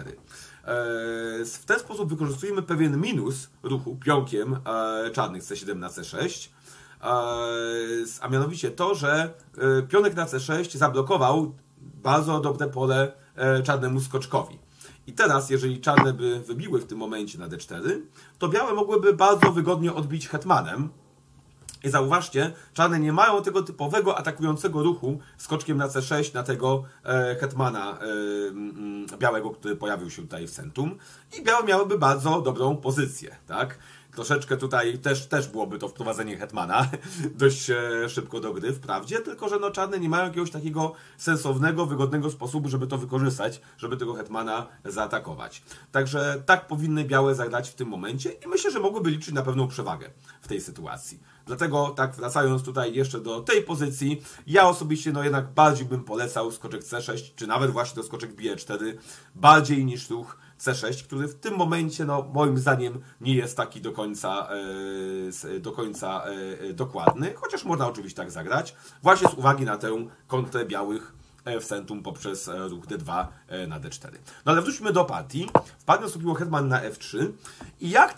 W ten sposób wykorzystujemy pewien minus ruchu pionkiem czarnych z C7 na C6, a mianowicie to, że pionek na C6 zablokował bardzo dobre pole czarnemu skoczkowi. I teraz, jeżeli czarne by wybiły w tym momencie na D4, to białe mogłyby bardzo wygodnie odbić hetmanem. I zauważcie, czarne nie mają tego typowego atakującego ruchu skoczkiem na C6 na tego hetmana białego, który pojawił się tutaj w centrum. I białe miałyby bardzo dobrą pozycję, tak? Troszeczkę tutaj też byłoby to wprowadzenie hetmana dość szybko do gry, wprawdzie, tylko że czarne nie mają jakiegoś takiego sensownego, wygodnego sposobu, żeby to wykorzystać, żeby tego hetmana zaatakować. Także tak powinny białe zagrać w tym momencie i myślę, że mogłyby liczyć na pewną przewagę w tej sytuacji. Dlatego tak wracając tutaj jeszcze do tej pozycji, ja osobiście jednak bardziej bym polecał skoczek C6, czy nawet właśnie to skoczek bije 4, bardziej niż ruch C6, który w tym momencie, no, moim zdaniem, nie jest taki do końca dokładny, chociaż można oczywiście tak zagrać, właśnie z uwagi na tę kontrę białych w centrum poprzez ruch D2 na D4. No ale wróćmy do partii. Wpadł nastąpiło hetman na F3 i jak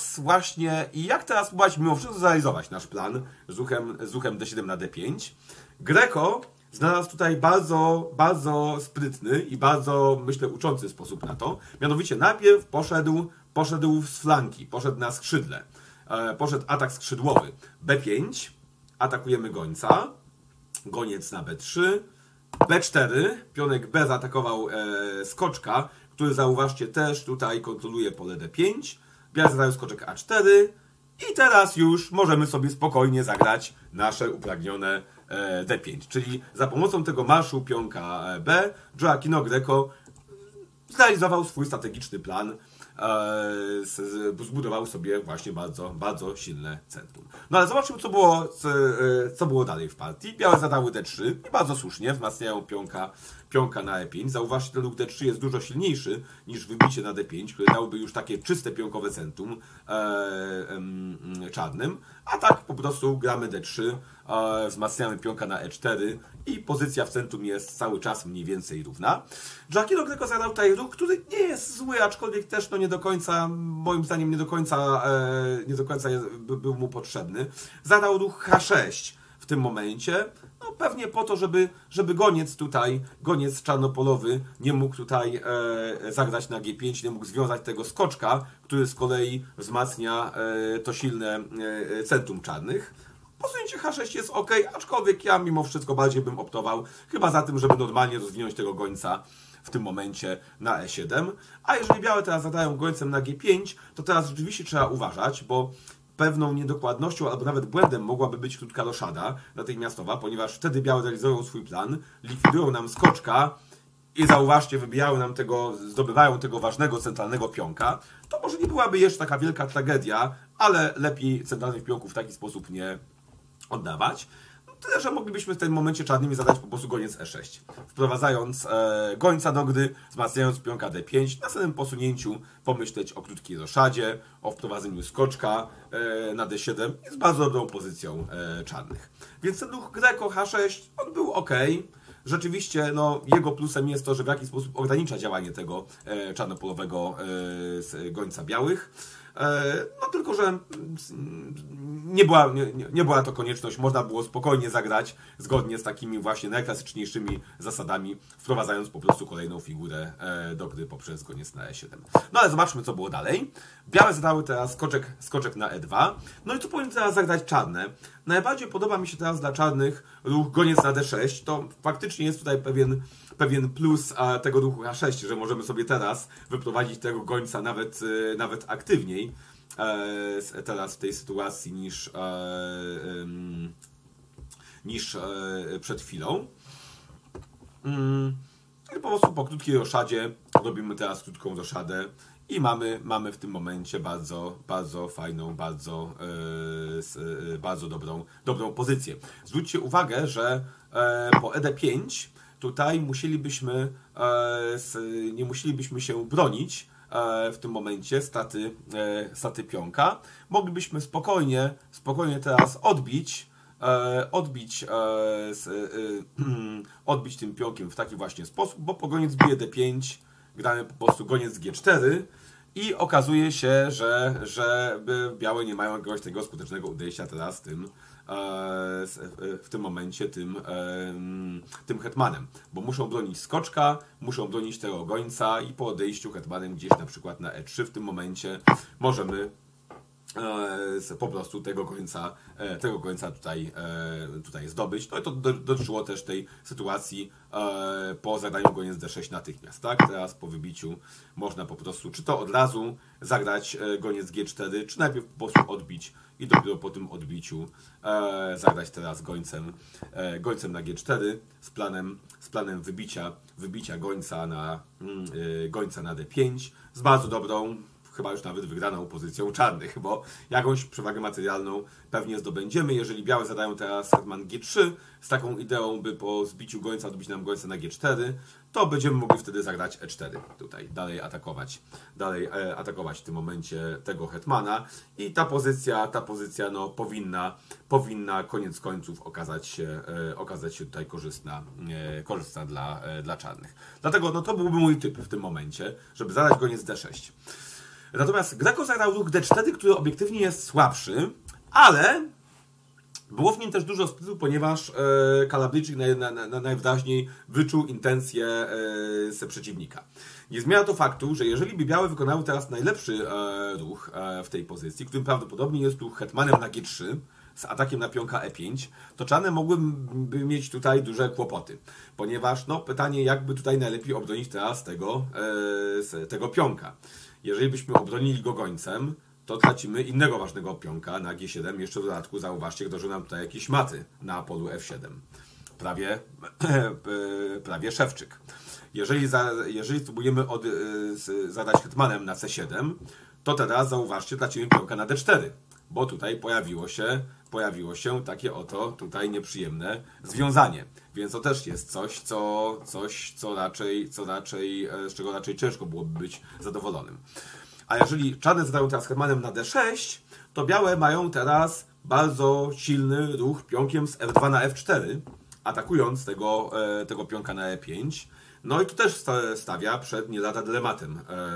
teraz próbować mimo wszystko zrealizować nasz plan z ruchem D7 na D5. Greco znalazł tutaj bardzo sprytny i bardzo, myślę, uczący sposób na to. Mianowicie najpierw poszedł z flanki, poszedł na skrzydle. Poszedł atak skrzydłowy. B5, atakujemy gońca, goniec na B3, B4, pionek B zaatakował skoczka, który zauważcie też tutaj kontroluje pole D5. Białe zadają skoczek A4 i teraz już możemy sobie spokojnie zagrać nasze upragnione D5. Czyli za pomocą tego marszu pionka B Gioacchino Greco zrealizował swój strategiczny plan, zbudował sobie właśnie bardzo silne centrum. No ale zobaczmy, co było dalej w partii. Białe zadały D3 i bardzo słusznie wzmacniają pionka na E5. Zauważcie, że ten ruch D3 jest dużo silniejszy niż wybicie na D5, które dałoby już takie czyste pionkowe centrum czarnym. A tak po prostu gramy D3, wzmacniamy pionka na E4 i pozycja w centrum jest cały czas mniej więcej równa. Gioacchino Greco zagrał tutaj ruch, który nie jest zły, aczkolwiek też no nie do końca, moim zdaniem nie do końca był mu potrzebny. Zagrał ruch H6 w tym momencie, no pewnie po to, żeby goniec czarnopolowy nie mógł tutaj zagrać na G5, nie mógł związać tego skoczka, który z kolei wzmacnia to silne centrum czarnych. Posunięcie H6 jest ok, aczkolwiek ja mimo wszystko bardziej bym optował chyba za tym, żeby normalnie rozwinąć tego gońca w tym momencie na E7. A jeżeli białe teraz zadają gońcem na G5, to teraz rzeczywiście trzeba uważać, bo pewną niedokładnością albo nawet błędem mogłaby być krótka roszada natychmiastowa, ponieważ wtedy białe realizują swój plan, likwidują nam skoczka i zauważcie, zdobywają tego ważnego centralnego pionka. To może nie byłaby jeszcze taka wielka tragedia, ale lepiej centralnych pionków w taki sposób nie oddawać. Tyle, że moglibyśmy w tym momencie czarnymi zadać po prostu goniec E6. Wprowadzając gońca do gry, wzmacniając pionka D5, na następnym posunięciu pomyśleć o krótkiej roszadzie, o wprowadzeniu skoczka na D7 jest bardzo dobrą pozycją czarnych. Więc ten ruch Greco H6, on był ok. Rzeczywiście no, jego plusem jest to, że w jakiś sposób ogranicza działanie tego czarnopolowego gońca białych. No tylko, że nie była to konieczność, można było spokojnie zagrać zgodnie z takimi właśnie najklasyczniejszymi zasadami, wprowadzając po prostu kolejną figurę do gry poprzez goniec na E7. No ale zobaczmy, co było dalej. Białe zadały teraz skoczek na E2. No i co powinny teraz zagrać czarne? Najbardziej podoba mi się teraz dla czarnych ruch goniec na D6. To faktycznie jest tutaj pewien plus tego ruchu H6, że możemy sobie teraz wyprowadzić tego gońca nawet aktywniej teraz w tej sytuacji niż przed chwilą. I po prostu po krótkiej roszadzie robimy teraz krótką roszadę i mamy w tym momencie bardzo fajną, bardzo dobrą pozycję. Zwróćcie uwagę, że po ED5 tutaj nie musielibyśmy się bronić w tym momencie straty pionka. Moglibyśmy spokojnie teraz odbić tym pionkiem w taki właśnie sposób, bo po goniec bije D5 gramy po prostu goniec G4 i okazuje się, że białe nie mają jakiegoś tego skutecznego odejścia teraz w tym momencie tym hetmanem, bo muszą bronić skoczka, muszą bronić tego gońca i po odejściu hetmanem gdzieś na przykład na E3 w tym momencie możemy po prostu tego gońca tutaj zdobyć. No i to dotyczyło też tej sytuacji po zadaniu goniec D6 natychmiast. Tak? Teraz po wybiciu można po prostu czy to od razu zagrać goniec G4, czy najpierw po prostu odbić i dopiero po tym odbiciu zagrać teraz gońcem na G4 z planem wybicia gońca na D5 z bardzo dobrą, chyba już nawet wygraną pozycją czarnych, bo jakąś przewagę materialną pewnie zdobędziemy. Jeżeli białe zadają teraz hetman G3 z taką ideą, by po zbiciu gońca odbić nam gońca na G4, to będziemy mogli wtedy zagrać E4 tutaj, dalej atakować w tym momencie tego hetmana i ta pozycja no, powinna koniec końców okazać się tutaj korzystna dla czarnych. Dlatego no, to byłby mój typ w tym momencie, żeby zadać goniec D6. Natomiast Greco zagrał ruch D4, który obiektywnie jest słabszy, ale było w nim też dużo stylu, ponieważ Kalabryjczyk najwyraźniej wyczuł intencje przeciwnika. Nie zmienia to faktu, że jeżeli by białe wykonały teraz najlepszy ruch w tej pozycji, którym prawdopodobnie jest ruch hetmanem na G3 z atakiem na pionka E5, to czarne mogłyby mieć tutaj duże kłopoty, ponieważ no, pytanie, jakby tutaj najlepiej obronić teraz tego pionka. Jeżeli byśmy obronili go gońcem, to tracimy innego ważnego pionka na G7. Jeszcze w dodatku zauważcie, kto nam tutaj jakieś maty na polu F7. Prawie szewczyk. Jeżeli spróbujemy zadać hetmanem na C7, to teraz zauważcie, tracimy pionka na D4, bo tutaj pojawiło się takie oto tutaj nieprzyjemne związanie. Więc to też jest coś, z czego raczej ciężko byłoby być zadowolonym. A jeżeli czarne zadają teraz hetmanem na D6, to białe mają teraz bardzo silny ruch pionkiem z F2 na F4, atakując tego pionka na E5. No i to też stawia przed nie lada dylematem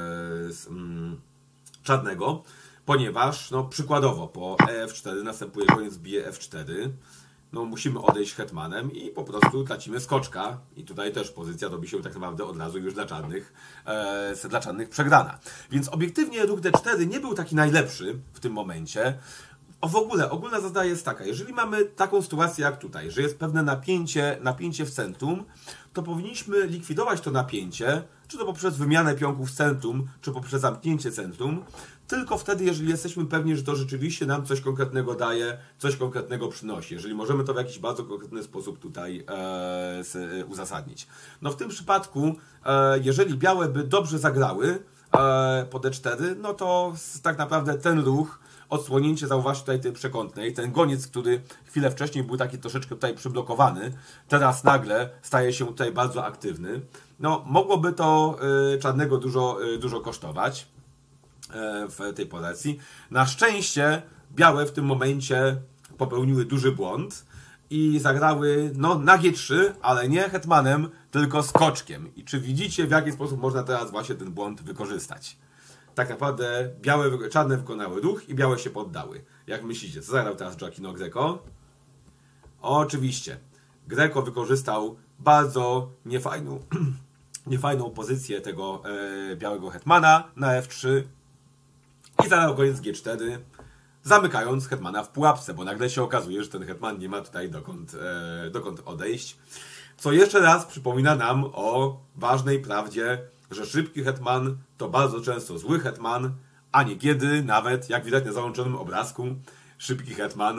czarnego, ponieważ no, przykładowo po E4 następuje goniec bije F4. No, musimy odejść hetmanem i po prostu tracimy skoczka. I tutaj też pozycja robi się tak naprawdę od razu już dla czarnych przegrana. Więc obiektywnie ruch D4 nie był taki najlepszy w tym momencie. W ogóle, ogólna zasada jest taka, jeżeli mamy taką sytuację jak tutaj, że jest pewne napięcie w centrum, to powinniśmy likwidować to napięcie, czy to poprzez wymianę pionków w centrum, czy poprzez zamknięcie centrum, tylko wtedy, jeżeli jesteśmy pewni, że to rzeczywiście nam coś konkretnego daje, coś konkretnego przynosi, jeżeli możemy to w jakiś bardzo konkretny sposób tutaj uzasadnić. No w tym przypadku, jeżeli białe by dobrze zagrały po D4, no to tak naprawdę ten ruch, odsłonięcie, zauważcie tutaj tej przekątnej, ten goniec, który chwilę wcześniej był taki troszeczkę tutaj przyblokowany, teraz nagle staje się tutaj bardzo aktywny. No, mogłoby to czarnego dużo kosztować w tej pozycji. Na szczęście białe w tym momencie popełniły duży błąd i zagrały no, na G3, ale nie hetmanem, tylko skoczkiem. I czy widzicie, w jaki sposób można teraz właśnie ten błąd wykorzystać? Tak naprawdę czarne wykonały ruch i białe się poddały. Jak myślicie, co zagrał teraz Gioacchino Greco? Oczywiście. Greco wykorzystał bardzo niefajną pozycję tego białego hetmana na F3 i zagrał goniec G4, zamykając hetmana w pułapce, bo nagle się okazuje, że ten hetman nie ma tutaj dokąd odejść. Co jeszcze raz przypomina nam o ważnej prawdzie, że szybki hetman to bardzo często zły hetman, a niekiedy nawet, jak widać na załączonym obrazku, szybki hetman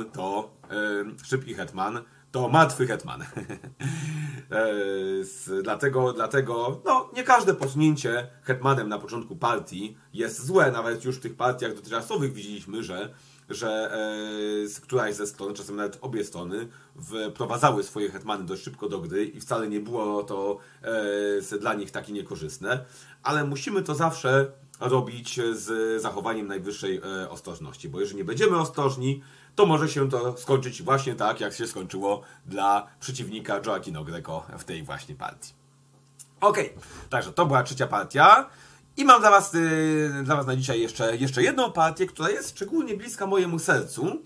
to martwy hetman. Dlatego no, nie każde posunięcie hetmanem na początku partii jest złe. Nawet już w tych partiach dotychczasowych widzieliśmy, że któraś ze stron, czasem nawet obie strony, wprowadzały swoje hetmany dość szybko do gry i wcale nie było to dla nich takie niekorzystne. Ale musimy to zawsze robić z zachowaniem najwyższej ostrożności, bo jeżeli nie będziemy ostrożni, to może się to skończyć właśnie tak, jak się skończyło dla przeciwnika Gioacchino Greco w tej właśnie partii. Ok, także to była trzecia partia. I mam dla was na dzisiaj jeszcze jedną partię, która jest szczególnie bliska mojemu sercu.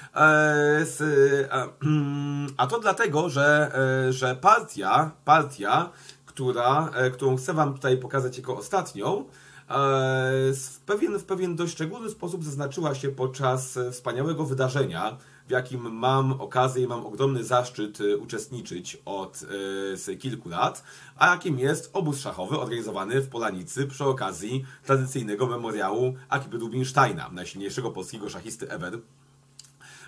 A to dlatego, że partia, którą chcę wam tutaj pokazać jako ostatnią, w pewien dość szczególny sposób zaznaczyła się podczas wspaniałego wydarzenia, w jakim mam okazję i mam ogromny zaszczyt uczestniczyć od kilku lat, a jakim jest obóz szachowy organizowany w Polanicy przy okazji tradycyjnego memoriału Akipy Rubinsteina, najsilniejszego polskiego szachisty ever.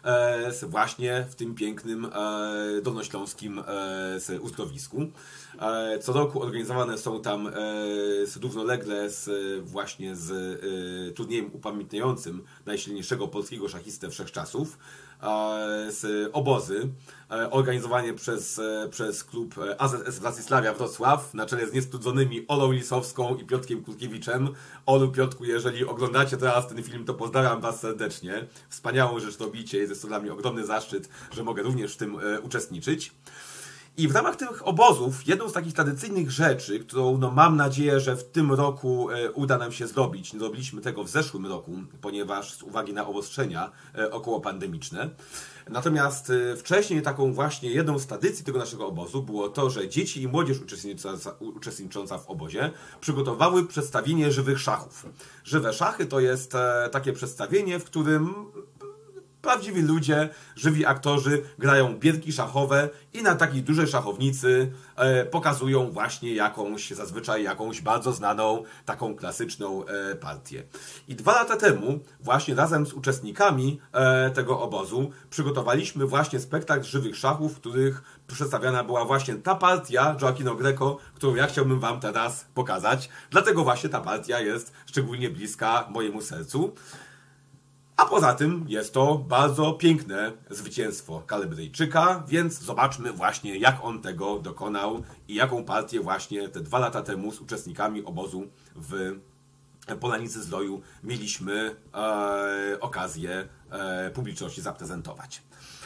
właśnie w tym pięknym dolnośląskim uzdrowisku. Co roku organizowane są tam równolegle właśnie z turniejem upamiętniającym najsilniejszego polskiego szachistę wszechczasów, z obozy organizowane przez klub AZS Władysławia Wrocław na czele z niestrudzonymi Olą Lisowską i Piotrkiem Kurkiewiczem. Olu, Piotrku, jeżeli oglądacie teraz ten film, to pozdrawiam Was serdecznie. Wspaniałą rzecz robicie, jest to dla mnie ogromny zaszczyt, że mogę również w tym uczestniczyć. I w ramach tych obozów jedną z takich tradycyjnych rzeczy, którą mam nadzieję, że w tym roku uda nam się zrobić, nie zrobiliśmy tego w zeszłym roku, ponieważ z uwagi na obostrzenia okołopandemiczne. Natomiast wcześniej taką właśnie jedną z tradycji tego naszego obozu było to, że dzieci i młodzież uczestnicząca w obozie przygotowały przedstawienie żywych szachów. Żywe szachy to jest takie przedstawienie, w którym prawdziwi ludzie, żywi aktorzy grają gierki szachowe i na takiej dużej szachownicy pokazują właśnie zazwyczaj jakąś bardzo znaną, taką klasyczną partię. I 2 lata temu właśnie razem z uczestnikami tego obozu przygotowaliśmy właśnie spektakl żywych szachów, w których przedstawiana była właśnie ta partia Gioacchino Greco, którą ja chciałbym Wam teraz pokazać. Dlatego właśnie ta partia jest szczególnie bliska mojemu sercu. A poza tym jest to bardzo piękne zwycięstwo Kalebryjczyka, więc zobaczmy właśnie, jak on tego dokonał i jaką partię właśnie te 2 lata temu z uczestnikami obozu w Polanicy Zdroju mieliśmy okazję publiczności zaprezentować.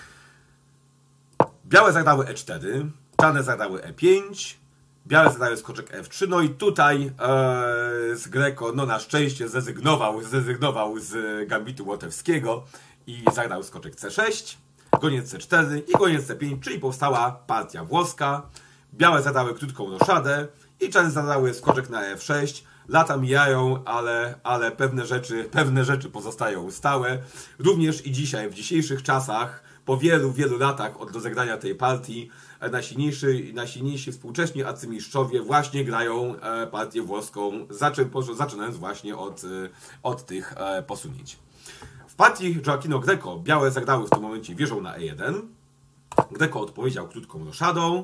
Białe zagrały E4, czarne zagrały E5, białe zadaje skoczek F3, no i tutaj z Greco, no na szczęście zrezygnował z gambitu łotewskiego i zagrał skoczek C6, goniec C4 i goniec C5, czyli powstała partia włoska. Białe zadały krótką roszadę i czarne zadały skoczek na F6. Lata mijają, ale pewne rzeczy pozostają stałe. Również i dzisiaj, w dzisiejszych czasach, po wielu, wielu latach od rozegrania tej partii, najsilniejsi współcześni arcymistrzowie właśnie grają partię włoską, zaczynając właśnie od tych posunięć. W partii Gioacchino Greco białe zagrały w tym momencie wieżą na E1. Greco odpowiedział krótką roszadą.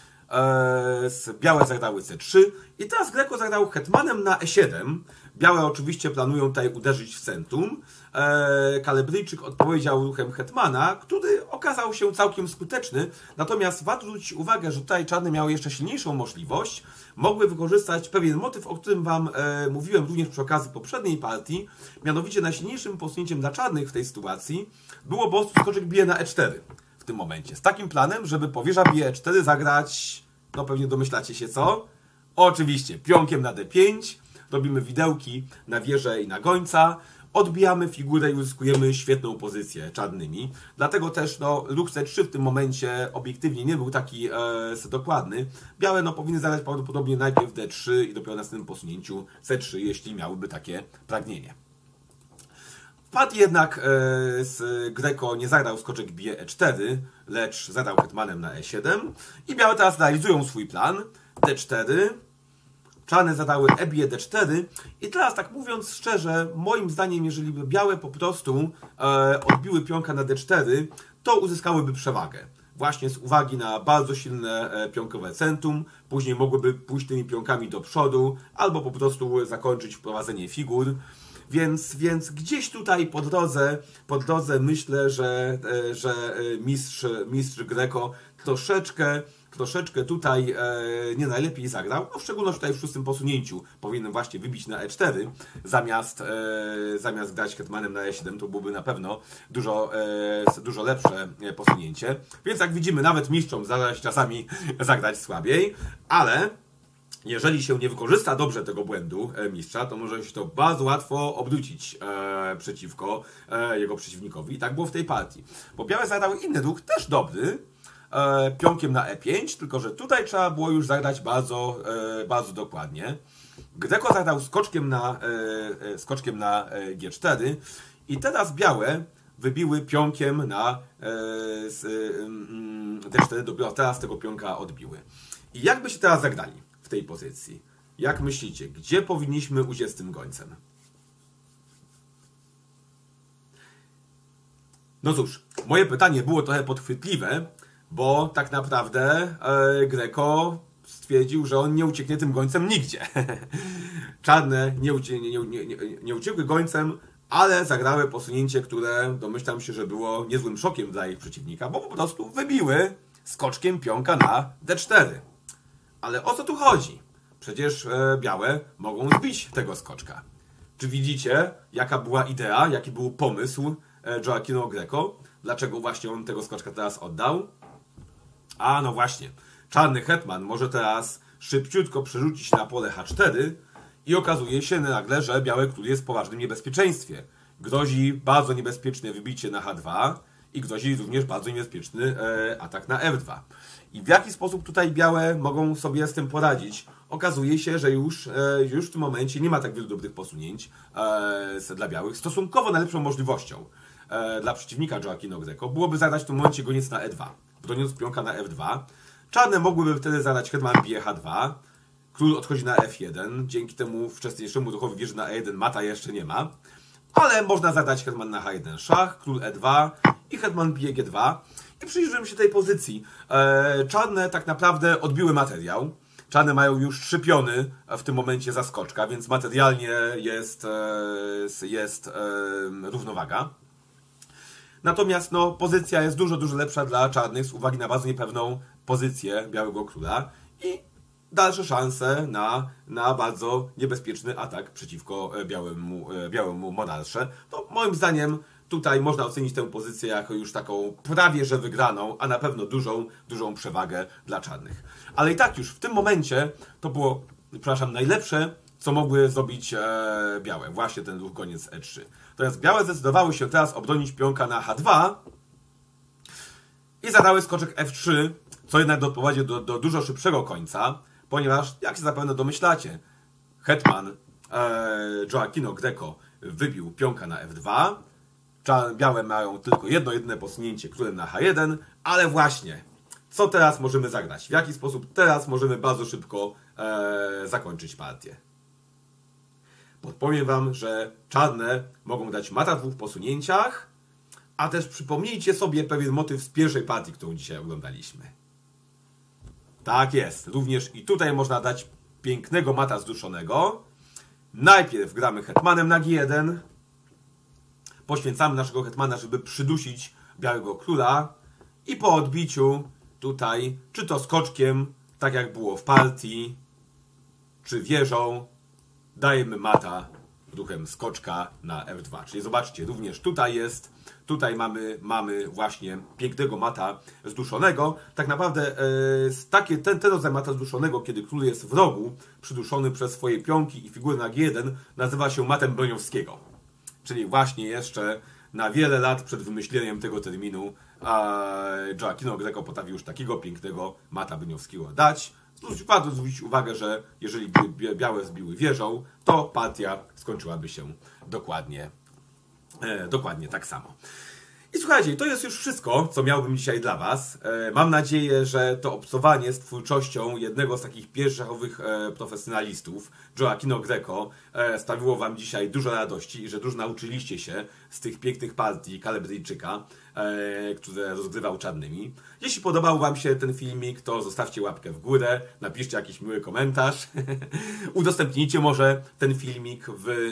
Białe zagrały C3 i teraz Greco zagrał hetmanem na E7. Białe oczywiście planują tutaj uderzyć w centrum. Kalebryjczyk odpowiedział ruchem hetmana, który okazał się całkiem skuteczny. Natomiast warto zwrócić uwagę, że tutaj czarne miały jeszcze silniejszą możliwość. Mogły wykorzystać pewien motyw, o którym Wam mówiłem również przy okazji poprzedniej partii. Mianowicie najsilniejszym posunięciem dla czarnych w tej sytuacji było po prostu skoczek bije na E4 w tym momencie. Z takim planem, żeby po wieża bije E4 zagrać, no pewnie domyślacie się co? Oczywiście pionkiem na D5, robimy widełki na wieżę i na gońca, odbijamy figurę i uzyskujemy świetną pozycję czarnymi. Dlatego też ruch C3 w tym momencie obiektywnie nie był taki dokładny. Białe powinny zagrać prawdopodobnie najpierw D3 i dopiero na następnym posunięciu C3, jeśli miałyby takie pragnienie. W partii jednak Greco nie zagrał skoczek bije E4, lecz zagrał hetmanem na E7 i białe teraz realizują swój plan D4. Czarne zadały E bije D4 i teraz tak mówiąc szczerze, moim zdaniem, jeżeli by białe po prostu odbiły pionka na D4, to uzyskałyby przewagę. Właśnie z uwagi na bardzo silne pionkowe centrum, później mogłyby pójść tymi pionkami do przodu, albo po prostu zakończyć wprowadzenie figur. Więc gdzieś tutaj po drodze myślę, że mistrz Greco troszeczkę tutaj nie najlepiej zagrał, w szczególności tutaj w 6. posunięciu powinien właśnie wybić na E4 zamiast grać hetmanem na E7, to byłoby na pewno dużo lepsze posunięcie. Więc jak widzimy, nawet mistrzom zdarza się czasami zagrać słabiej, ale jeżeli się nie wykorzysta dobrze tego błędu mistrza, to może się to bardzo łatwo obrócić przeciwko jego przeciwnikowi. I tak było w tej partii. Bo białe zagrały inny ruch, też dobry, pionkiem na E5, tylko że tutaj trzeba było już zagrać bardzo dokładnie. Greco zagrał skoczkiem na G4 i teraz białe wybiły pionkiem na D4, dopiero teraz tego pionka odbiły. I jak byście teraz zagrali w tej pozycji? Jak myślicie, gdzie powinniśmy uciec z tym gońcem? No cóż, Moje pytanie było trochę podchwytliwe, bo tak naprawdę Greco stwierdził, że on nie ucieknie tym gońcem nigdzie. Czarne nie uciekły gońcem, ale zagrały posunięcie, które domyślam się, że było niezłym szokiem dla ich przeciwnika, bo po prostu wybiły skoczkiem pionka na D4. Ale o co tu chodzi? Przecież białe mogą zbić tego skoczka. Czy widzicie, jaka była idea, jaki był pomysł Gioacchino Greco? Dlaczego właśnie on tego skoczka teraz oddał? A no właśnie, czarny hetman może teraz szybciutko przerzucić na pole H4 i okazuje się nagle, że biały król jest w poważnym niebezpieczeństwie. Grozi bardzo niebezpieczne wybicie na H2 i grozi również bardzo niebezpieczny atak na F2. I w jaki sposób tutaj białe mogą sobie z tym poradzić? Okazuje się, że już w tym momencie nie ma tak wielu dobrych posunięć dla białych. Stosunkowo najlepszą możliwością dla przeciwnika Gioacchino Greco byłoby zagrać w tym momencie goniec na E2, broniąc pionka na F2. Czarne mogłyby wtedy zagrać hetman bije H2, król odchodzi na F1, dzięki temu wcześniejszemu ruchowi wieży na E1 mata jeszcze nie ma, ale można zagrać hetman na H1 szach, król E2 i hetman bije G2. I przyjrzyjmy się tej pozycji. Czarne tak naprawdę odbiły materiał. Czarne mają już 3 piony w tym momencie za skoczka, więc materialnie jest równowaga. Natomiast no, pozycja jest dużo lepsza dla czarnych z uwagi na bardzo niepewną pozycję białego króla i dalsze szanse na bardzo niebezpieczny atak przeciwko białemu monarsze. To moim zdaniem tutaj można ocenić tę pozycję jako już taką prawie że wygraną, a na pewno dużą przewagę dla czarnych. Ale i tak już w tym momencie to było, przepraszam, najlepsze, co mogły zrobić białe. Właśnie ten ruch goniec E3. Natomiast białe zdecydowały się teraz obronić pionka na H2 i zadały skoczek F3, co jednak doprowadzi do dużo szybszego końca, ponieważ, jak się zapewne domyślacie, hetman Gioacchino Greco wybił pionka na F2, białe mają tylko jedyne posunięcie królem na H1, ale właśnie, co teraz możemy zagrać? W jaki sposób teraz możemy bardzo szybko zakończyć partię? Podpowiem wam, że czarne mogą dać mata w 2 posunięciach, a też przypomnijcie sobie pewien motyw z pierwszej partii, którą dzisiaj oglądaliśmy. Tak jest, również i tutaj można dać pięknego mata zduszonego. Najpierw gramy hetmanem na G1, poświęcamy naszego hetmana, żeby przydusić białego króla i po odbiciu tutaj, czy to skoczkiem, tak jak było w partii, czy wieżą, dajemy mata ruchem skoczka na F2. Czyli zobaczcie, również tutaj mamy właśnie pięknego mata zduszonego. Tak naprawdę ten rodzaj mata zduszonego, kiedy król jest w rogu, przyduszony przez swoje pionki i figury na G1, nazywa się matem broniowskiego. Czyli właśnie jeszcze na wiele lat przed wymyśleniem tego terminu Gioacchino Greco potrafił już takiego pięknego mata broniowskiego dać. Warto zwrócić uwagę, że jeżeli białe zbiły wieżą, to partia skończyłaby się dokładnie tak samo. I słuchajcie, to jest już wszystko, co miałbym dzisiaj dla was. Mam nadzieję, że to obcowanie z twórczością jednego z takich pierwszowych profesjonalistów, Gioacchino Greco, sprawiło wam dzisiaj dużo radości i że dużo nauczyliście się z tych pięknych partii Kalebryjczyka, które rozgrywał czarnymi. Jeśli podobał wam się ten filmik, to zostawcie łapkę w górę, napiszcie jakiś miły komentarz, udostępnijcie może ten filmik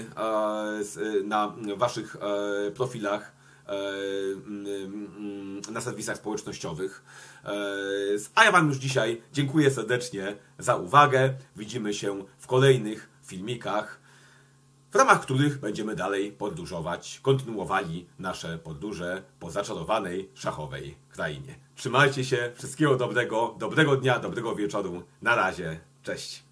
na waszych profilach na serwisach społecznościowych. A ja wam już dzisiaj dziękuję serdecznie za uwagę. Widzimy się w kolejnych filmikach, w ramach których będziemy dalej podróżować, kontynuowali nasze podróże po zaczarowanej szachowej krainie. Trzymajcie się, wszystkiego dobrego dnia, dobrego wieczoru. Na razie, cześć.